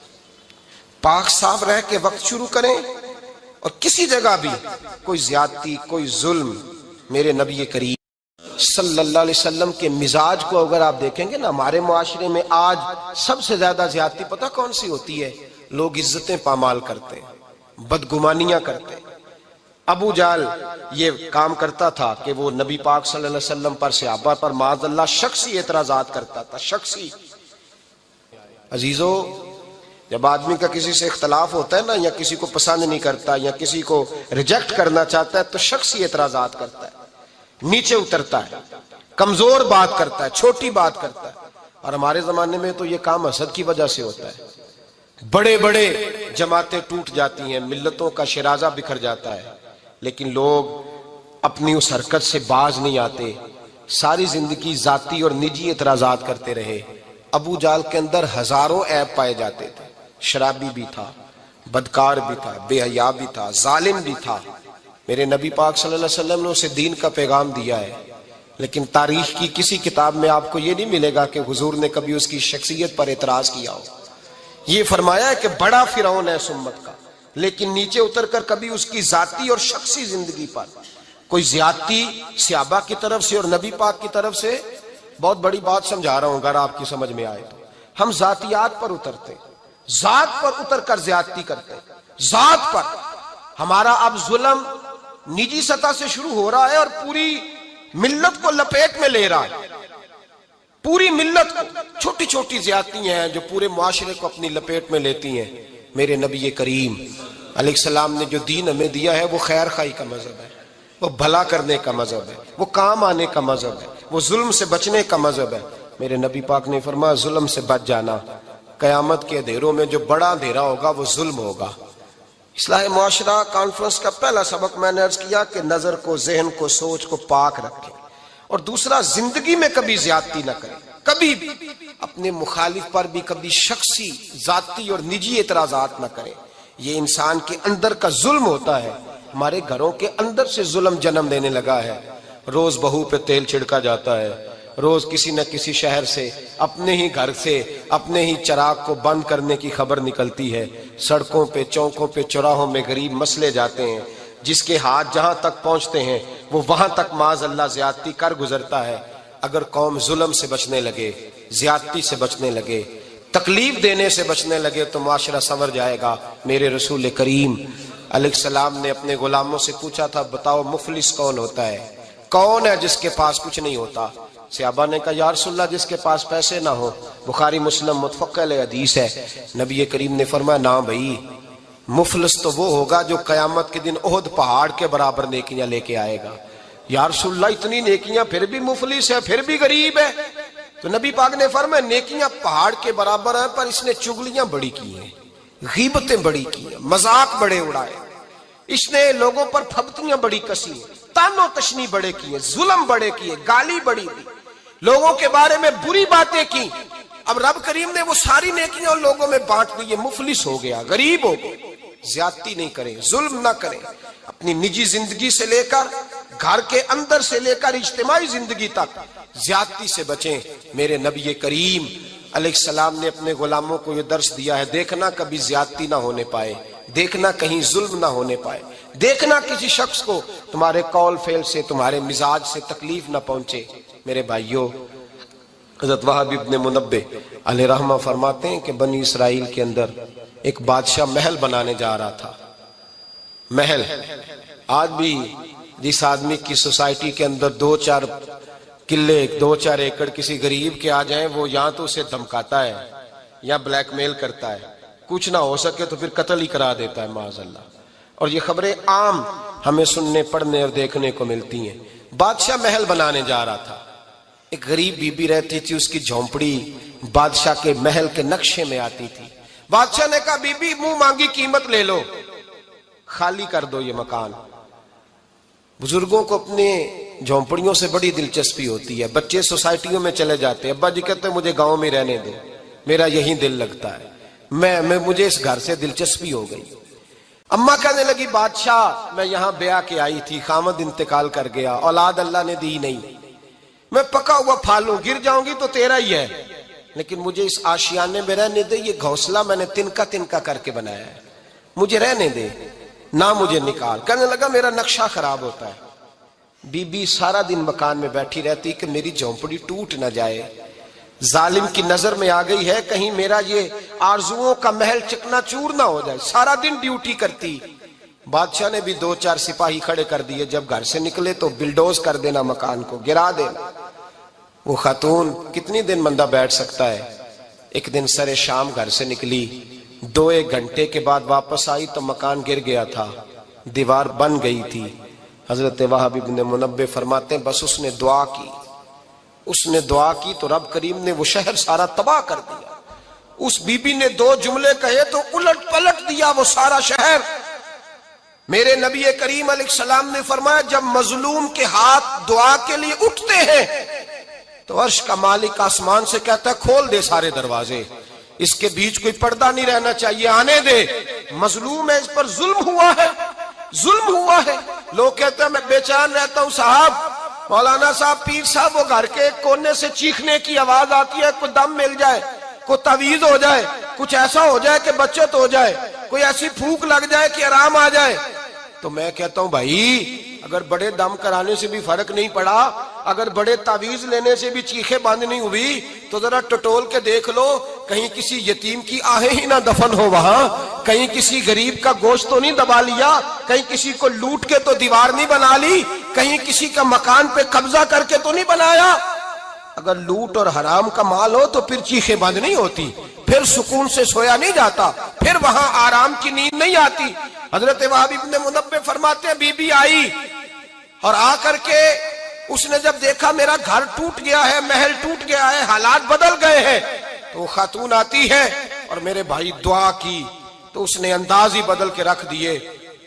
پاک صاف رہ کے وقت شروع کریں، اور کسی جگہ بھی کوئی زیادتی، کوئی ظلم، میرے نبی کریم صلی اللہ علیہ وسلم کے مزاج کو اگر آپ دیکھیں گے نا، ہمارے معاشرے میں آج سب سے زیادہ زیادتی پتہ کون سی ہوتی ہے؟ لوگ عزتیں پامال کرتے ہیں، بدگمانیاں کرتے ہیں۔ ابو جہل یہ کام کرتا تھا کہ وہ نبی پاک صلی اللہ علیہ وسلم پر، صحابہ پر معاذ اللہ شخصی اعتراضات کرتا تھا، شخصی۔ عزیزو، جب آدمی کا کسی سے اختلاف ہوتا ہے نا، یا کسی کو پسند نہیں کرتا یا کسی کو ریجیکٹ کرنا چاہتا ہے تو شخصی اعتراضات کرتا ہے، نیچے اترتا ہے، کمزور بات کرتا ہے، چھوٹی بات کرتا ہے۔ اور ہمارے زمانے میں تو یہ کام حسد کی وجہ سے ہوتا ہے، بڑے بڑے جماعتیں ٹوٹ جاتی ہیں، ملتوں کا شرازہ بکھر جاتا ہے، لیکن لوگ اپنی اس حرکت سے باز نہیں آتے، ساری زندگی ذاتی اور نجی اعتراضات کرتے رہے۔ ابو جہل کے اندر ہزاروں عیب پائے جاتے تھے، شرابی بھی تھا، بدکار بھی تھا، بے حیا بھی تھا، ظالم بھی تھا۔ میرے نبی پاک صلی اللہ علیہ وسلم نے اسے دین کا پیغام دیا ہے، لیکن تاریخ کی کسی کتاب میں آپ کو یہ نہیں ملے گا کہ حضور نے کبھی اس کی شخصیت پر اعتراض کیا ہو۔ یہ فرمایا ہے کہ بڑا فرعون ہے اس امت کا، لیکن نیچے اتر کر کبھی اس کی ذاتی اور شخصی زندگی پر کوئی زیادتی صحابہ کی طرف سے اور نبی پاک کی طرف سے۔ بہت بڑی بات سمجھا رہا ہوں، اگر آپ کی سمجھ میں آئے تو ہم ذاتیات پر اترتے، ذات پر اتر کر زیادتی کرتے، ذات پر۔ ہمارا اب ظلم نجی سطح سے شروع ہو رہا ہے اور پوری ملت کو لپیٹ میں لے رہا ہے، پوری ملت کو۔ چھوٹی چھوٹی زیادتی ہیں جو پورے معاشرے کو اپنی لپیٹ میں لیتی ہیں۔ میرے نبی کریم علیہ السلام نے جو دین ہمیں دیا ہے وہ خیر خواہی کا مذہب ہے، وہ بھلا کرنے کا مذہب ہے، وہ کام آنے کا مذہب ہے، وہ ظلم سے بچنے کا مذہب ہے۔ میرے نبی پاک نے فرمایا ظلم سے بچ جانا، قیامت کے اندھیروں میں جو بڑا اندھیرا ہوگا وہ ظلم ہوگا۔ اصلاح معاشرہ کانفرنس کا پہلا سبق میں نے عرض کیا کہ نظر کو، ذہن کو، سوچ کو پاک رکھیں، اور دوسرا زندگی میں کبھی زیادتی نہ کریں، کبھی بھی اپنے مخالف پر بھی کبھی شخصی، ذاتی اور نجی اعتراضات نہ کریں۔ یہ انسان کے اندر کا ظلم ہوتا ہے، ہمارے گھروں کے اندر سے ظلم جنم دینے لگا ہے۔ روز بہو پہ تیل چھڑکا جاتا ہے، روز کسی نہ کسی شہر سے، اپنے ہی گھر سے، اپنے ہی چراغ کو بند کرنے کی خبر نکلتی ہے۔ سڑکوں پہ، چوکوں پہ، چوراہوں میں غریب مسلے جاتے ہیں، جس کے ہاتھ جہاں تک پہنچتے ہیں وہ وہاں تک معاذ اللہ زیادتی کر گزرتا ہے۔ اگر قوم ظلم سے بچنے لگے، زیادتی سے بچنے لگے، تکلیف دینے سے بچنے لگے تو معاشرہ سنور جائے گا۔ میرے رسول کریم علیہ السلام نے اپنے غلاموں سے پوچھا تھا بتاؤ مفلس کون ہوتا ہے؟ کون ہے جس کے پاس کچھ نہیں ہوتا؟ صحابہ نے کہا یا رسول اللہ جس کے پاس پیسے نہ ہو۔ بخاری مسلم متفق علیہ حدیث ہے۔ نبی کریم نے فرمایا نا بھائی، مفلس تو وہ ہوگا جو قیامت کے دن احد پہاڑ کے برابر نیکیاں لے کے آئے گا۔ یا رسول اللہ اتنی نیکیاں پھر بھی مفلس ہے، پھر بھی غریب ہے؟ تو نبی پاک نے فرمایا نیکیاں پہاڑ کے برابر ہیں پر اس نے چگلیاں بڑی کی ہیں، غیبتیں بڑی کی ہیں، مذاق بڑے اڑائے، اس نے لوگوں پر پھبتیاں بڑی کسی ہیں، تان و تشنی بڑے کیے، ظلم بڑے کیے، گالی بڑی دی، لوگوں کے بارے میں بری باتیں کی۔ اب رب کریم نے وہ ساری نیکیاں ان لوگوں میں بانٹ دی، یہ مفلس ہو گیا، غریب ہو گیا۔ زیادتی نہیں کریں، ظلم نہ کریں، اپنی نجی زندگی سے لے کر، گھر کے اندر سے لے کر اجتماعی زندگی تک زیادتی سے بچیں۔ میرے نبی کریم علیہ السلام نے اپنے غلاموں کو یہ درس دیا ہے، دیکھنا کبھی زیادتی نہ ہونے پائے، دیکھنا کہیں ظلم نہ ہونے پائے، دیکھنا کسی شخص کو تمہارے قول فعل سے، تمہارے مزاج سے تکلیف نہ پہنچے۔ میرے بھائیوں، حضرت وہب ابن منبہ علیہ رحمہ فرماتے ہیں کہ بنی اسرائیل کے اندر ایک بادشاہ محل بنانے جا رہا تھا۔ محل، آج بھی جس آدمی کی سوسائٹی کے اندر دو چار قلعے، دو چار ایکڑ کسی غریب کے آ جائیں، وہ یہاں تو اسے دھمکاتا ہے یا بلیک میل کرتا ہے، کچھ نہ ہو سکے تو پھر قتل ہی کرا دیتا ہے معاذ اللہ۔ اور یہ خبریں عام ہمیں سننے، پڑھنے اور دیکھنے کو ملتی ہیں۔ بادشاہ محل بنانے جا رہا تھا، ایک غریب بی بی رہتی تھی، اس کی جھونپڑی بادشاہ کے محل کے نقشے میں آتی تھی۔ بادشاہ نے کہا بی بی منہ مانگی قیمت لے لو، خالی کر دو یہ مکان۔ بزرگوں کو اپنے جھونپڑیوں سے بڑی دلچسپی ہوتی ہے، بچے سوسائٹیوں میں چلے جاتے ہیں، ابا جی کہتے ہیں مجھے گاؤں میں رہنے دو، میرا یہی دل لگتا ہے، میں میں مجھے اس گھر سے دلچسپی ہو گئی۔ اماں کہنے لگی بادشاہ میں یہاں بیاہ کے آئی تھی، خامد انتقال کر گیا، اولاد اللہ نے دی نہیں، میں پکا ہوا پھالوں، گر جاؤں گی تو تیرا ہی ہے، لیکن مجھے اس آشیانے میں رہنے دے، یہ گھونسلہ میں نے تنکا تنکا کر کے بنایا ہے، مجھے رہنے دے، نہ مجھے نکال۔ کہنے لگا میرا نقشہ خراب ہوتا ہے۔ بی بی سارا دن مکان میں بیٹھی رہتی کہ میری جھونپڑی ٹوٹ نہ جائے، ظالم کی نظر میں آ گئی ہے کہیں میرا یہ آرزوؤں کا محل چکنا چور نہ ہو جائے، سارا دن ڈیوٹی کرتی۔ بادشاہ نے بھی دو چار سپاہی کھڑے کر دیے، جب گھر سے نکلے تو بلڈوز کر دینا، مکان کو گرا دینا۔ وہ خاتون کتنی دن بندہ بیٹھ سکتا ہے؟ ایک دن سر شام گھر سے نکلی، دو ایک گھنٹے کے بعد واپس آئی تو مکان گر گیا تھا، دیوار بن گئی تھی۔ حضرت وہب ابن منبہ فرماتے ہیں بس اس نے دعا کی، اس نے دعا کی تو رب کریم نے وہ شہر سارا تباہ کر دیا۔ اس بی بی نے دو جملے کہے تو الٹ پلٹ دیا وہ سارا شہر۔ میرے نبی کریم علیہ السلام نے فرمایا جب مظلوم کے ہاتھ دعا کے لیے اٹھتے ہیں تو عرش کا مالک آسمان سے کہتا ہے کھول دے سارے دروازے، اس کے بیچ کوئی پردہ نہیں رہنا چاہیے، آنے دے، مظلوم ہے، اس پر ظلم ہوا ہے، ظلم ہوا ہے۔ لوگ کہتے ہیں میں بے چین رہتا ہوں صاحب، مولانا صاحب، پیر صاحب، وہ گھر کے ایک کونے سے چیخنے کی آواز آتی ہے، کوئی دم مل جائے، کوئی تعویذ ہو جائے، کچھ ایسا ہو جائے کہ بچت ہو جائے، کوئی ایسی پھونک لگ جائے کہ آرام آ جائے۔ تو میں کہتا ہوں بھائی اگر بڑے دم کرانے سے بھی فرق نہیں پڑا، اگر بڑے تعویذ لینے سے بھی چیخیں بند نہیں ہوئی، تو ذرا ٹٹول کے دیکھ لو کہیں کسی یتیم کی آہیں ہی نہ دفن ہو وہاں، کہیں کسی غریب کا گوشت تو نہیں دبا لیا، کہیں کسی کو لوٹ کے تو دیوار نہیں بنا لی، کہیں کسی کا مکان پہ قبضہ کر کے تو نہیں بنایا۔ اگر لوٹ اور حرام کا مال ہو تو پھر چیخیں بند نہیں ہوتی، پھر سکون سے سویا نہیں جاتا، پھر وہاں آرام کی نیند نہیں آتی۔ حضرت وہب ابن منبہ فرماتے ہیں بی بی آئی اور آ کر کے اس نے جب دیکھا میرا گھر ٹوٹ گیا ہے، محل ٹوٹ گیا ہے، حالات بدل گئے ہیں، تو وہ خاتون آتی ہے اور میرے بھائی دعا کی تو اس نے انداز ہی بدل کے رکھ دیے۔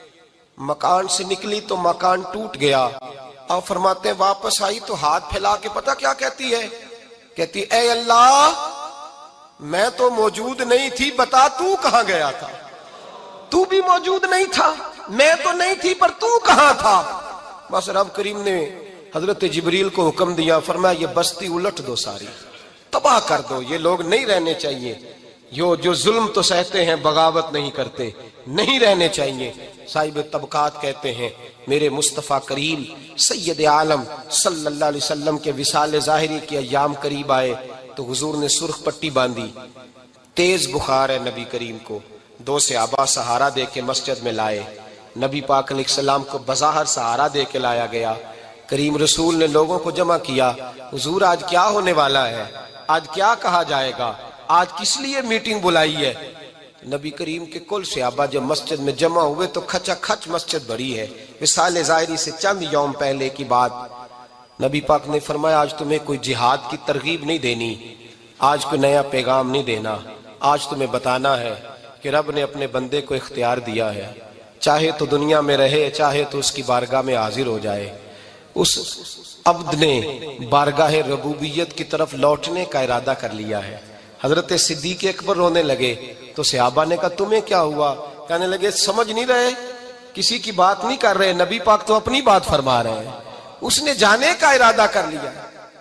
مکان سے نکلی تو مکان ٹوٹ گیا، اور فرماتے ہیں واپس آئی تو ہاتھ پھیلا کے پتہ کیا کہتی ہے؟ کہتی اے اللہ میں تو موجود نہیں تھی، بتا تو کہاں گیا تھا؟ تو بھی موجود نہیں تھا، میں تو نہیں تھی، پر تو کہاں تھا؟ بس رب کریم نے حضرت جبریل کو حکم دیا، فرمایا یہ بستی الٹ دو، ساری تباہ کر دو، یہ لوگ نہیں رہنے چاہیے، جو جو ظلم تو سہتے ہیں بغاوت نہیں کرتے، نہیں رہنے چاہیے۔ صاحب طبقات کہتے ہیں میرے مصطفیٰ کریم سید عالم صلی اللہ علیہ وسلم کے وصال ظاہری کے ایام قریب آئے تو حضور نے سرخ پٹی باندھی، تیز بخار ہے نبی کریم کو، دو صحابہ سہارا دے کے مسجد میں لائے، نبی پاک علیہ السلام کو بظاہر سہارا دے کے لایا گیا۔ کریم رسول نے لوگوں کو جمع کیا، حضور آج کیا ہونے والا ہے، آج کیا کہا جائے گا، آج کس لیے میٹنگ بلائی ہے؟ نبی کریم کے کل صحابہ جب مسجد میں جمع ہوئے تو کھچا کھچ مسجد بھری ہے۔ وصال ظاہری سے چند یوم پہلے کی بات، نبی پاک نے فرمایا آج تمہیں کوئی جہاد کی ترغیب نہیں دینی، آج کوئی نیا پیغام نہیں دینا، آج تمہیں بتانا ہے کہ رب نے اپنے بندے کو اختیار دیا ہے، چاہے تو دنیا میں رہے، چاہے تو اس کی بارگاہ میں حاضر ہو جائے۔ اس عبد نے بارگاہ ربوبیت کی طرف لوٹنے کا ارادہ کر لیا ہے۔ حضرت صدیق اکبر رونے لگے تو صحابہ نے کہا تمہیں کیا ہوا؟ کہنے لگے سمجھ نہیں رہے، کسی کی بات نہیں کر رہے، نبی پاک تو اپنی بات فرما رہے ہیں۔ اس نے جانے کا ارادہ کر لیا۔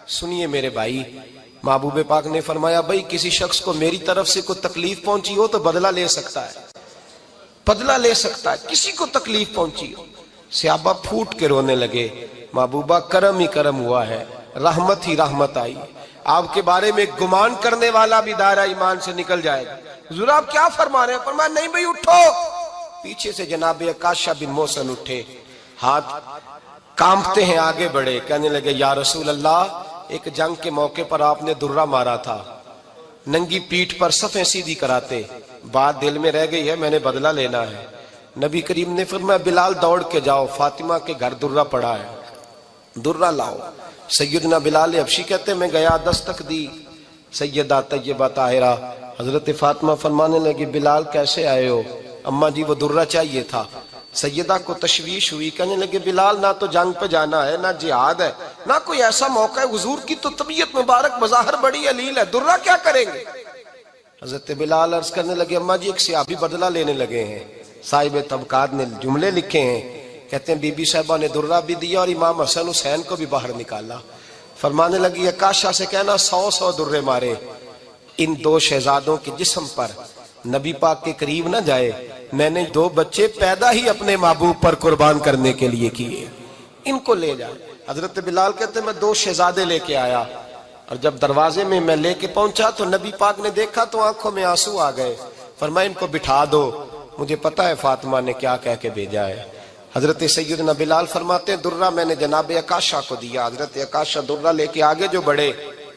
سنیے میرے بھائی، محبوب پاک نے فرمایا بھائی کسی شخص کو میری طرف سے کوئی تکلیف پہنچی ہو تو بدلہ لے سکتا ہے، بدلہ لے سکتا ہے، کسی کو تکلیف پہنچی ہو۔ صحابہ پھوٹ کے رونے لگے، محبوبہ کرم ہی کرم ہوا ہے، رحمت ہی رحمت آئی، آپ کے بارے میں گمان کرنے والا بھی دائرہ ایمان سے نکل جائے گا۔ حضور آپ کیا فرما رہے ہیں؟ فرمایا نہیں بھائی اٹھو۔ پیچھے سے جناب عکاشہ بن محصن اٹھے، ہاتھ کانپتے ہیں، آگے بڑھے، کہنے لگے یا رسول اللہ، ایک جنگ کے موقع پر آپ نے درہ مارا تھا، ننگی پیٹھ پر صفیں سیدھی کراتے، بات دل میں رہ گئی ہے، میں نے بدلہ لینا ہے۔ نبی کریم نے فرمایا بلال دوڑ کے جاؤ، فاطمہ کے گھر درہ پڑا ہے، درہ لاؤ۔ سیدنا بلال حبشی کہتے میں گیا، دستک دی، سیدہ طیبہ طاہرہ حضرت فاطمہ فرمانے لگی بلال کیسے آئے ہو؟ اماں جی وہ درہ چاہیے تھا۔ سیدہ کو تشویش ہوئی، کہنے لگے بلال نہ تو جنگ پہ جانا ہے، نہ جہاد ہے، نہ کوئی ایسا موقع ہے، حضور کی تو طبیعت مبارک بظاہر بڑی علیل ہے، درہ کیا کریں گے؟ حضرت بلال عرض کرنے لگے اماں جی ایک صحابی بدلہ لینے لگے ہیں، صاحب طبقات نے جملے لکھے ہیں، کہتے ہیں بی بی صاحبہ نے درہ بھی دیا اور امام حسن حسین کو بھی باہر نکالا۔ فرمانے لگی عکاشہ سے کہنا سو سو درے مارے، ان دو شہزادوں کے جسم پر نبی پاک کے قریب نہ جائے، میں نے دو بچے پیدا ہی اپنے محبوب پر قربان کرنے کے لیے کیے، ان کو لے جائے۔ حضرت بلال کہتے ہیں میں دو شہزادے لے کے آیا، اور جب دروازے میں میں لے کے پہنچا تو نبی پاک نے دیکھا تو آنکھوں میں آنسو آ گئے، فرمایا ان کو بٹھا دو، مجھے پتا ہے فاطمہ نے کیا کہہ کے بھیجا ہے۔ حضرت سیدنا بلال فرماتے ہیں درہ میں نے جناب عکاشہ کو دیا، حضرت عکاشہ درہ لے کے آگے جو بڑھے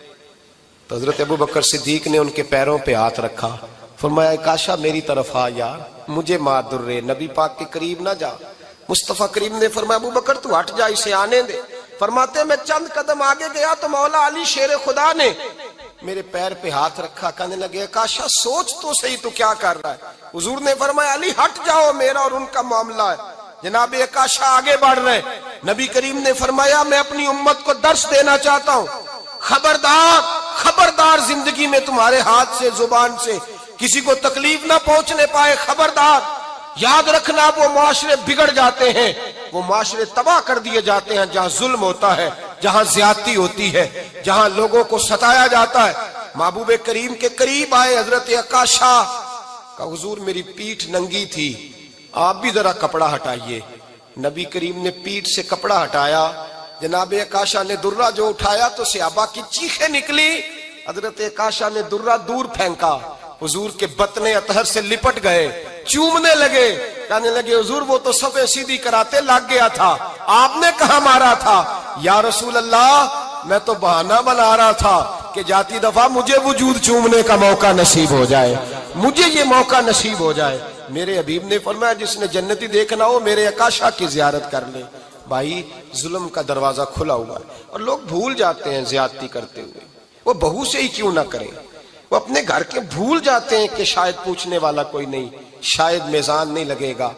تو حضرت ابو بکر صدیق نے ان کے پیروں پہ ہاتھ رکھا، فرمایا عکاشہ میری طرف آ یار، مجھے مار درے، نبی پاک کے قریب نہ جا۔ مصطفیٰ کریم نے فرمایا ابو بکر تو ہٹ جا، اسے آنے دے۔ فرماتے ہیں میں چند قدم آگے گیا تو مولا علی شیر خدا نے میرے پیر پہ ہاتھ رکھا، کہنے لگے عکاشہ سوچ تو صحیح تو کیا کر رہا ہے؟ حضور نے فرمایا علی ہٹ جاؤ، میرا اور ان کا معاملہ ہے۔ جناب عکاشہ آگے بڑھ رہے، نبی کریم نے فرمایا میں اپنی امت کو درس دینا چاہتا ہوں، خبردار خبردار زندگی میں تمہارے ہاتھ سے زبان سے کسی کو تکلیف نہ پہنچنے پائے، خبردار یاد رکھنا وہ معاشرے بگڑ جاتے ہیں، وہ معاشرے تباہ کر دیے جاتے ہیں جہاں ظلم ہوتا ہے، جہاں زیادتی ہوتی ہے، جہاں لوگوں کو ستایا جاتا ہے۔ محبوب کریم کے قریب آئے حضرت عکاشہ کا، حضور میری پیٹھ ننگی تھی، آپ بھی ذرا کپڑا ہٹائیے۔ نبی کریم نے پیٹھ سے کپڑا ہٹایا، جناب عکاشہ نے درہ جو اٹھایا تو صحابہ کی چیخیں نکلی، حضرت عکاشہ نے درہ دور پھینکا، حضور کے بطن اطہر سے لپٹ گئے، چومنے لگے، کہنے لگے حضور وہ تو صفیں سیدھی کراتے لگ گیا تھا، آپ نے کہاں مارا تھا؟ یا رسول اللہ میں تو بہانہ بنا رہا تھا کہ جاتی دفعہ مجھے وجود چومنے کا موقع نصیب ہو جائے، مجھے یہ موقع نصیب ہو جائے۔ میرے حبیب نے فرمایا جس نے جنتی دیکھنا ہو میرے عکاشہ کی زیارت کر لے۔ بھائی ظلم کا دروازہ کھلا ہوا ہے اور لوگ بھول جاتے ہیں زیادتی کرتے ہوئے، وہ بہو سے ہی کیوں نہ کریں، وہ اپنے گھر کے بھول جاتے ہیں کہ شاید پوچھنے والا کوئی نہیں، شاید میزان نہیں لگے گا۔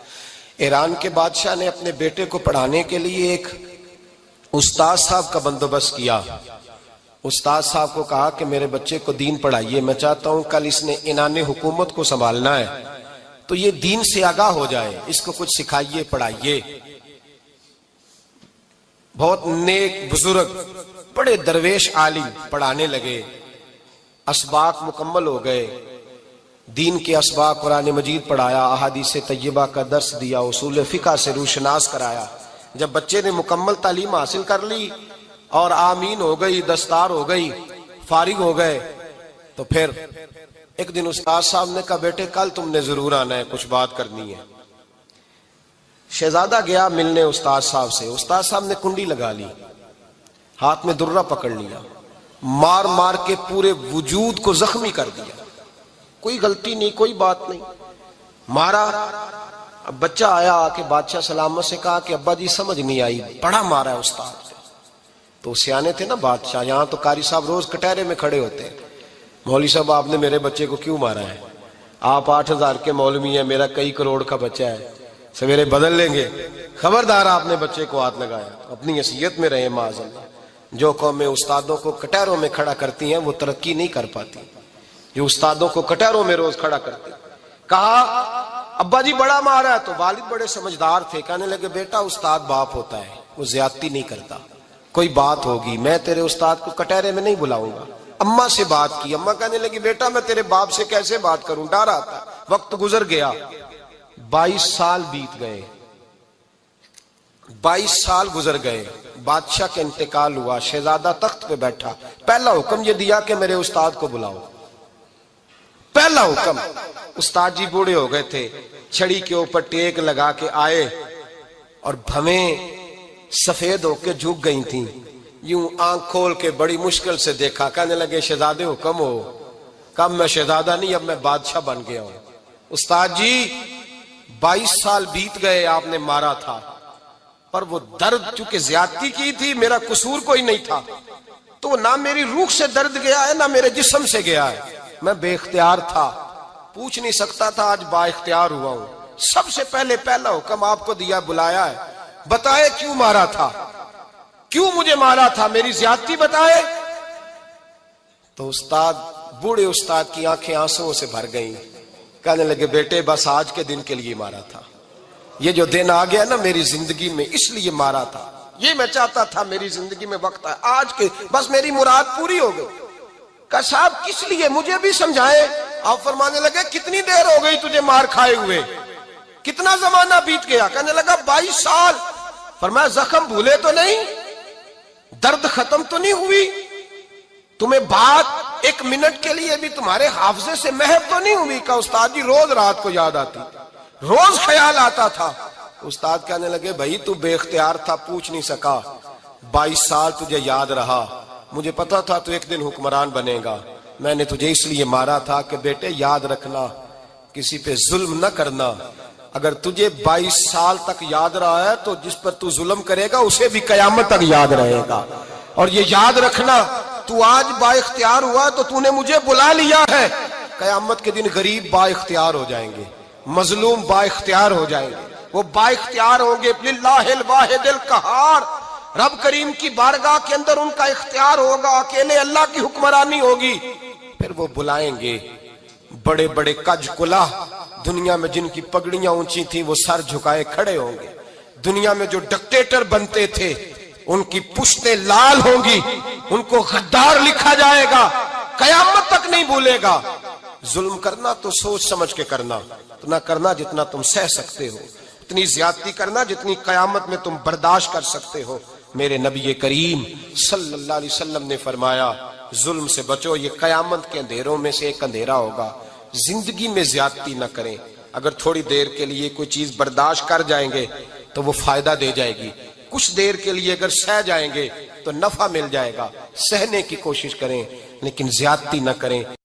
ایران کے بادشاہ نے اپنے بیٹے کو پڑھانے کے لیے ایک استاد صاحب کا بندوبست کیا، استاد صاحب کو کہا کہ میرے بچے کو دین پڑھائیے، میں چاہتا ہوں کل اس نے عنان حکومت کو سنبھالنا ہے تو یہ دین سے آگاہ ہو جائے، اس کو کچھ سکھائیے پڑھائیے۔ بہت نیک بزرگ بڑے درویش عالم پڑھانے لگے، اسباق مکمل ہو گئے، دین کے اسباق قرآن مجید پڑھایا، احادیث طیبہ کا درس دیا، اصول فقہ سے روشناس کرایا۔ جب بچے نے مکمل تعلیم حاصل کر لی اور آمین ہو گئی، دستار ہو گئی، فارغ ہو گئے تو پھر ایک دن استاد صاحب نے کہا بیٹے کل تم نے ضرور آنا ہے، کچھ بات کرنی ہے۔ شہزادہ گیا ملنے استاد صاحب سے، استاد صاحب نے کنڈی لگا لی، ہاتھ میں درہ پکڑ لیا، مار مار کے پورے وجود کو زخمی کر دیا، کوئی غلطی نہیں، کوئی بات نہیں، مارا۔ اب بچہ آیا آ کے بادشاہ سلامت سے کہا کہ ابا جی سمجھ نہیں آئی، بڑا مارا ہے استاد۔ تو سیانے تھے نا بادشاہ، یہاں تو قاری صاحب روز کٹہرے میں کھڑے ہوتے ہیں، مولوی صاحب آپ نے میرے بچے کو کیوں مارا ہے؟ آپ آٹھ ہزار کے مولوی ہیں، میرا کئی کروڑ کا بچہ ہے، سویرے بدل لیں گے، خبردار آپ نے بچے کو ہاتھ لگایا، اپنی حیثیت میں رہے معاذ اللہ۔ جو قومیں استادوں کو کٹہروں میں کھڑا کرتی ہیں وہ ترقی نہیں کر پاتی، جو استادوں کو کٹہروں میں روز کھڑا کرتے۔ کہا ابا جی بڑا مارا ہے، تو والد بڑے سمجھدار تھے، کہنے لگے بیٹا استاد باپ ہوتا ہے، وہ زیادتی نہیں کرتا، کوئی بات ہوگی، میں تیرے استاد کو کٹہرے میں نہیں بلاؤں گا۔ اماں سے بات کی، اماں کہنے لگی بیٹا میں تیرے باپ سے کیسے بات کروں، ڈر آتا۔ وقت گزر گیا، بائیس سال بیت گئے، بائیس سال گزر گئے، بادشاہ کا انتقال ہوا، شہزادہ تخت پہ بیٹھا، پہلا حکم یہ دیا کہ میرے استاد کو بلاؤ، پہلا حکم۔ استاد جی بوڑھے ہو گئے تھے، چھڑی کے اوپر ٹیک لگا کے آئے اور بھویں سفید ہو کے جھک گئی تھیں، یوں آنکھ کھول کے بڑی مشکل سے دیکھا، کہنے لگے شہزادے حکم ہو۔ کب میں شہزادہ نہیں، اب میں بادشاہ بن گیا ہوں۔ استاد جی بائیس سال بیت گئے، آپ نے مارا تھا، پر وہ درد چونکہ زیادتی کی تھی، میرا قصور کوئی نہیں تھا، تو نہ میری روح سے درد گیا ہے نہ میرے جسم سے گیا ہے، میں بے اختیار تھا، پوچھ نہیں سکتا تھا، آج با اختیار ہوا ہوں۔ سب سے پہلے پہلا حکم آپ کو دیا، بلایا ہے، بتائے کیوں مارا تھا، کیوں مجھے مارا تھا، میری زیادتی بتائے۔ تو استاد، بوڑھے استاد کی آنکھیں آنسوؤں سے بھر گئیں، کہنے لگے بیٹے بس آج کے دن کے لیے مارا تھا، یہ جو دن آ گیا نا میری زندگی میں، اس لیے مارا تھا، یہ میں چاہتا تھا میری زندگی میں وقت ہے، آج کے بس میری مراد پوری ہو گئی۔ کہ صاحب کس لیے، مجھے بھی سمجھائے۔ آپ فرمانے لگے کتنی دیر ہو گئی تجھے مار کھائے ہوئے، کتنا زمانہ بیت گیا؟ کہنے لگا بائیس سال۔ فرمایا زخم بھولے تو نہیں، درد ختم تو نہیں ہوئی، تمہیں بات ایک منٹ کے لیے بھی تمہارے حافظے سے محو تو نہیں ہوئی؟ کہ استاد جی روز رات کو یاد آتی، روز خیال آتا تھا۔ استاد کہنے لگے بھائی تو بے اختیار تھا، پوچھ نہیں سکا، بائیس سال تجھے یاد رہا، مجھے پتا تھا تو ایک دن حکمران بنے گا، میں نے تجھے اس لیے مارا تھا کہ بیٹے یاد رکھنا، کسی پہ ظلم نہ کرنا، اگر تجھے بائیس سال تک یاد رہا ہے تو جس پر تو ظلم کرے گا اسے بھی قیامت تک یاد رہے گا، اور یہ یاد رکھنا تو آج با اختیار ہوا تو تو نے مجھے بلا لیا ہے، قیامت کے دن غریب با اختیار ہو جائیں گے، مظلوم با اختیار ہو جائیں گے، وہ با اختیار ہوں گے، للہ الواحد القہار، رب کریم کی بارگاہ کے اندر ان کا اختیار ہوگا، اکیلے اللہ کی حکمرانی ہوگی، پھر وہ بلائیں گے، بڑے بڑے کج کلاہ دنیا میں جن کی پگڑیاں اونچی تھیں وہ سر جھکائے کھڑے ہوں گے، دنیا میں جو ڈکٹیٹر بنتے تھے ان کی پشتیں لال ہوں گی، ان کو غدار لکھا جائے گا، قیامت تک نہیں بھولے گا۔ ظلم کرنا تو سوچ سمجھ کے کرنا، اتنا کرنا جتنا تم سہ سکتے ہو، اتنی زیادتی کرنا جتنی قیامت میں تم برداشت کر سکتے ہو۔ میرے نبی کریم صلی اللہ علیہ وسلم نے فرمایا ظلم سے بچو، یہ قیامت کے اندھیروں میں سے ایک اندھیرا ہوگا، زندگی میں زیادتی نہ کریں، اگر تھوڑی دیر کے لیے کوئی چیز برداشت کر جائیں گے تو وہ فائدہ دے جائے گی، کچھ دیر کے لیے اگر سہ جائیں گے تو نفع مل جائے گا، سہنے کی کوشش کریں لیکن زیادتی نہ کریں۔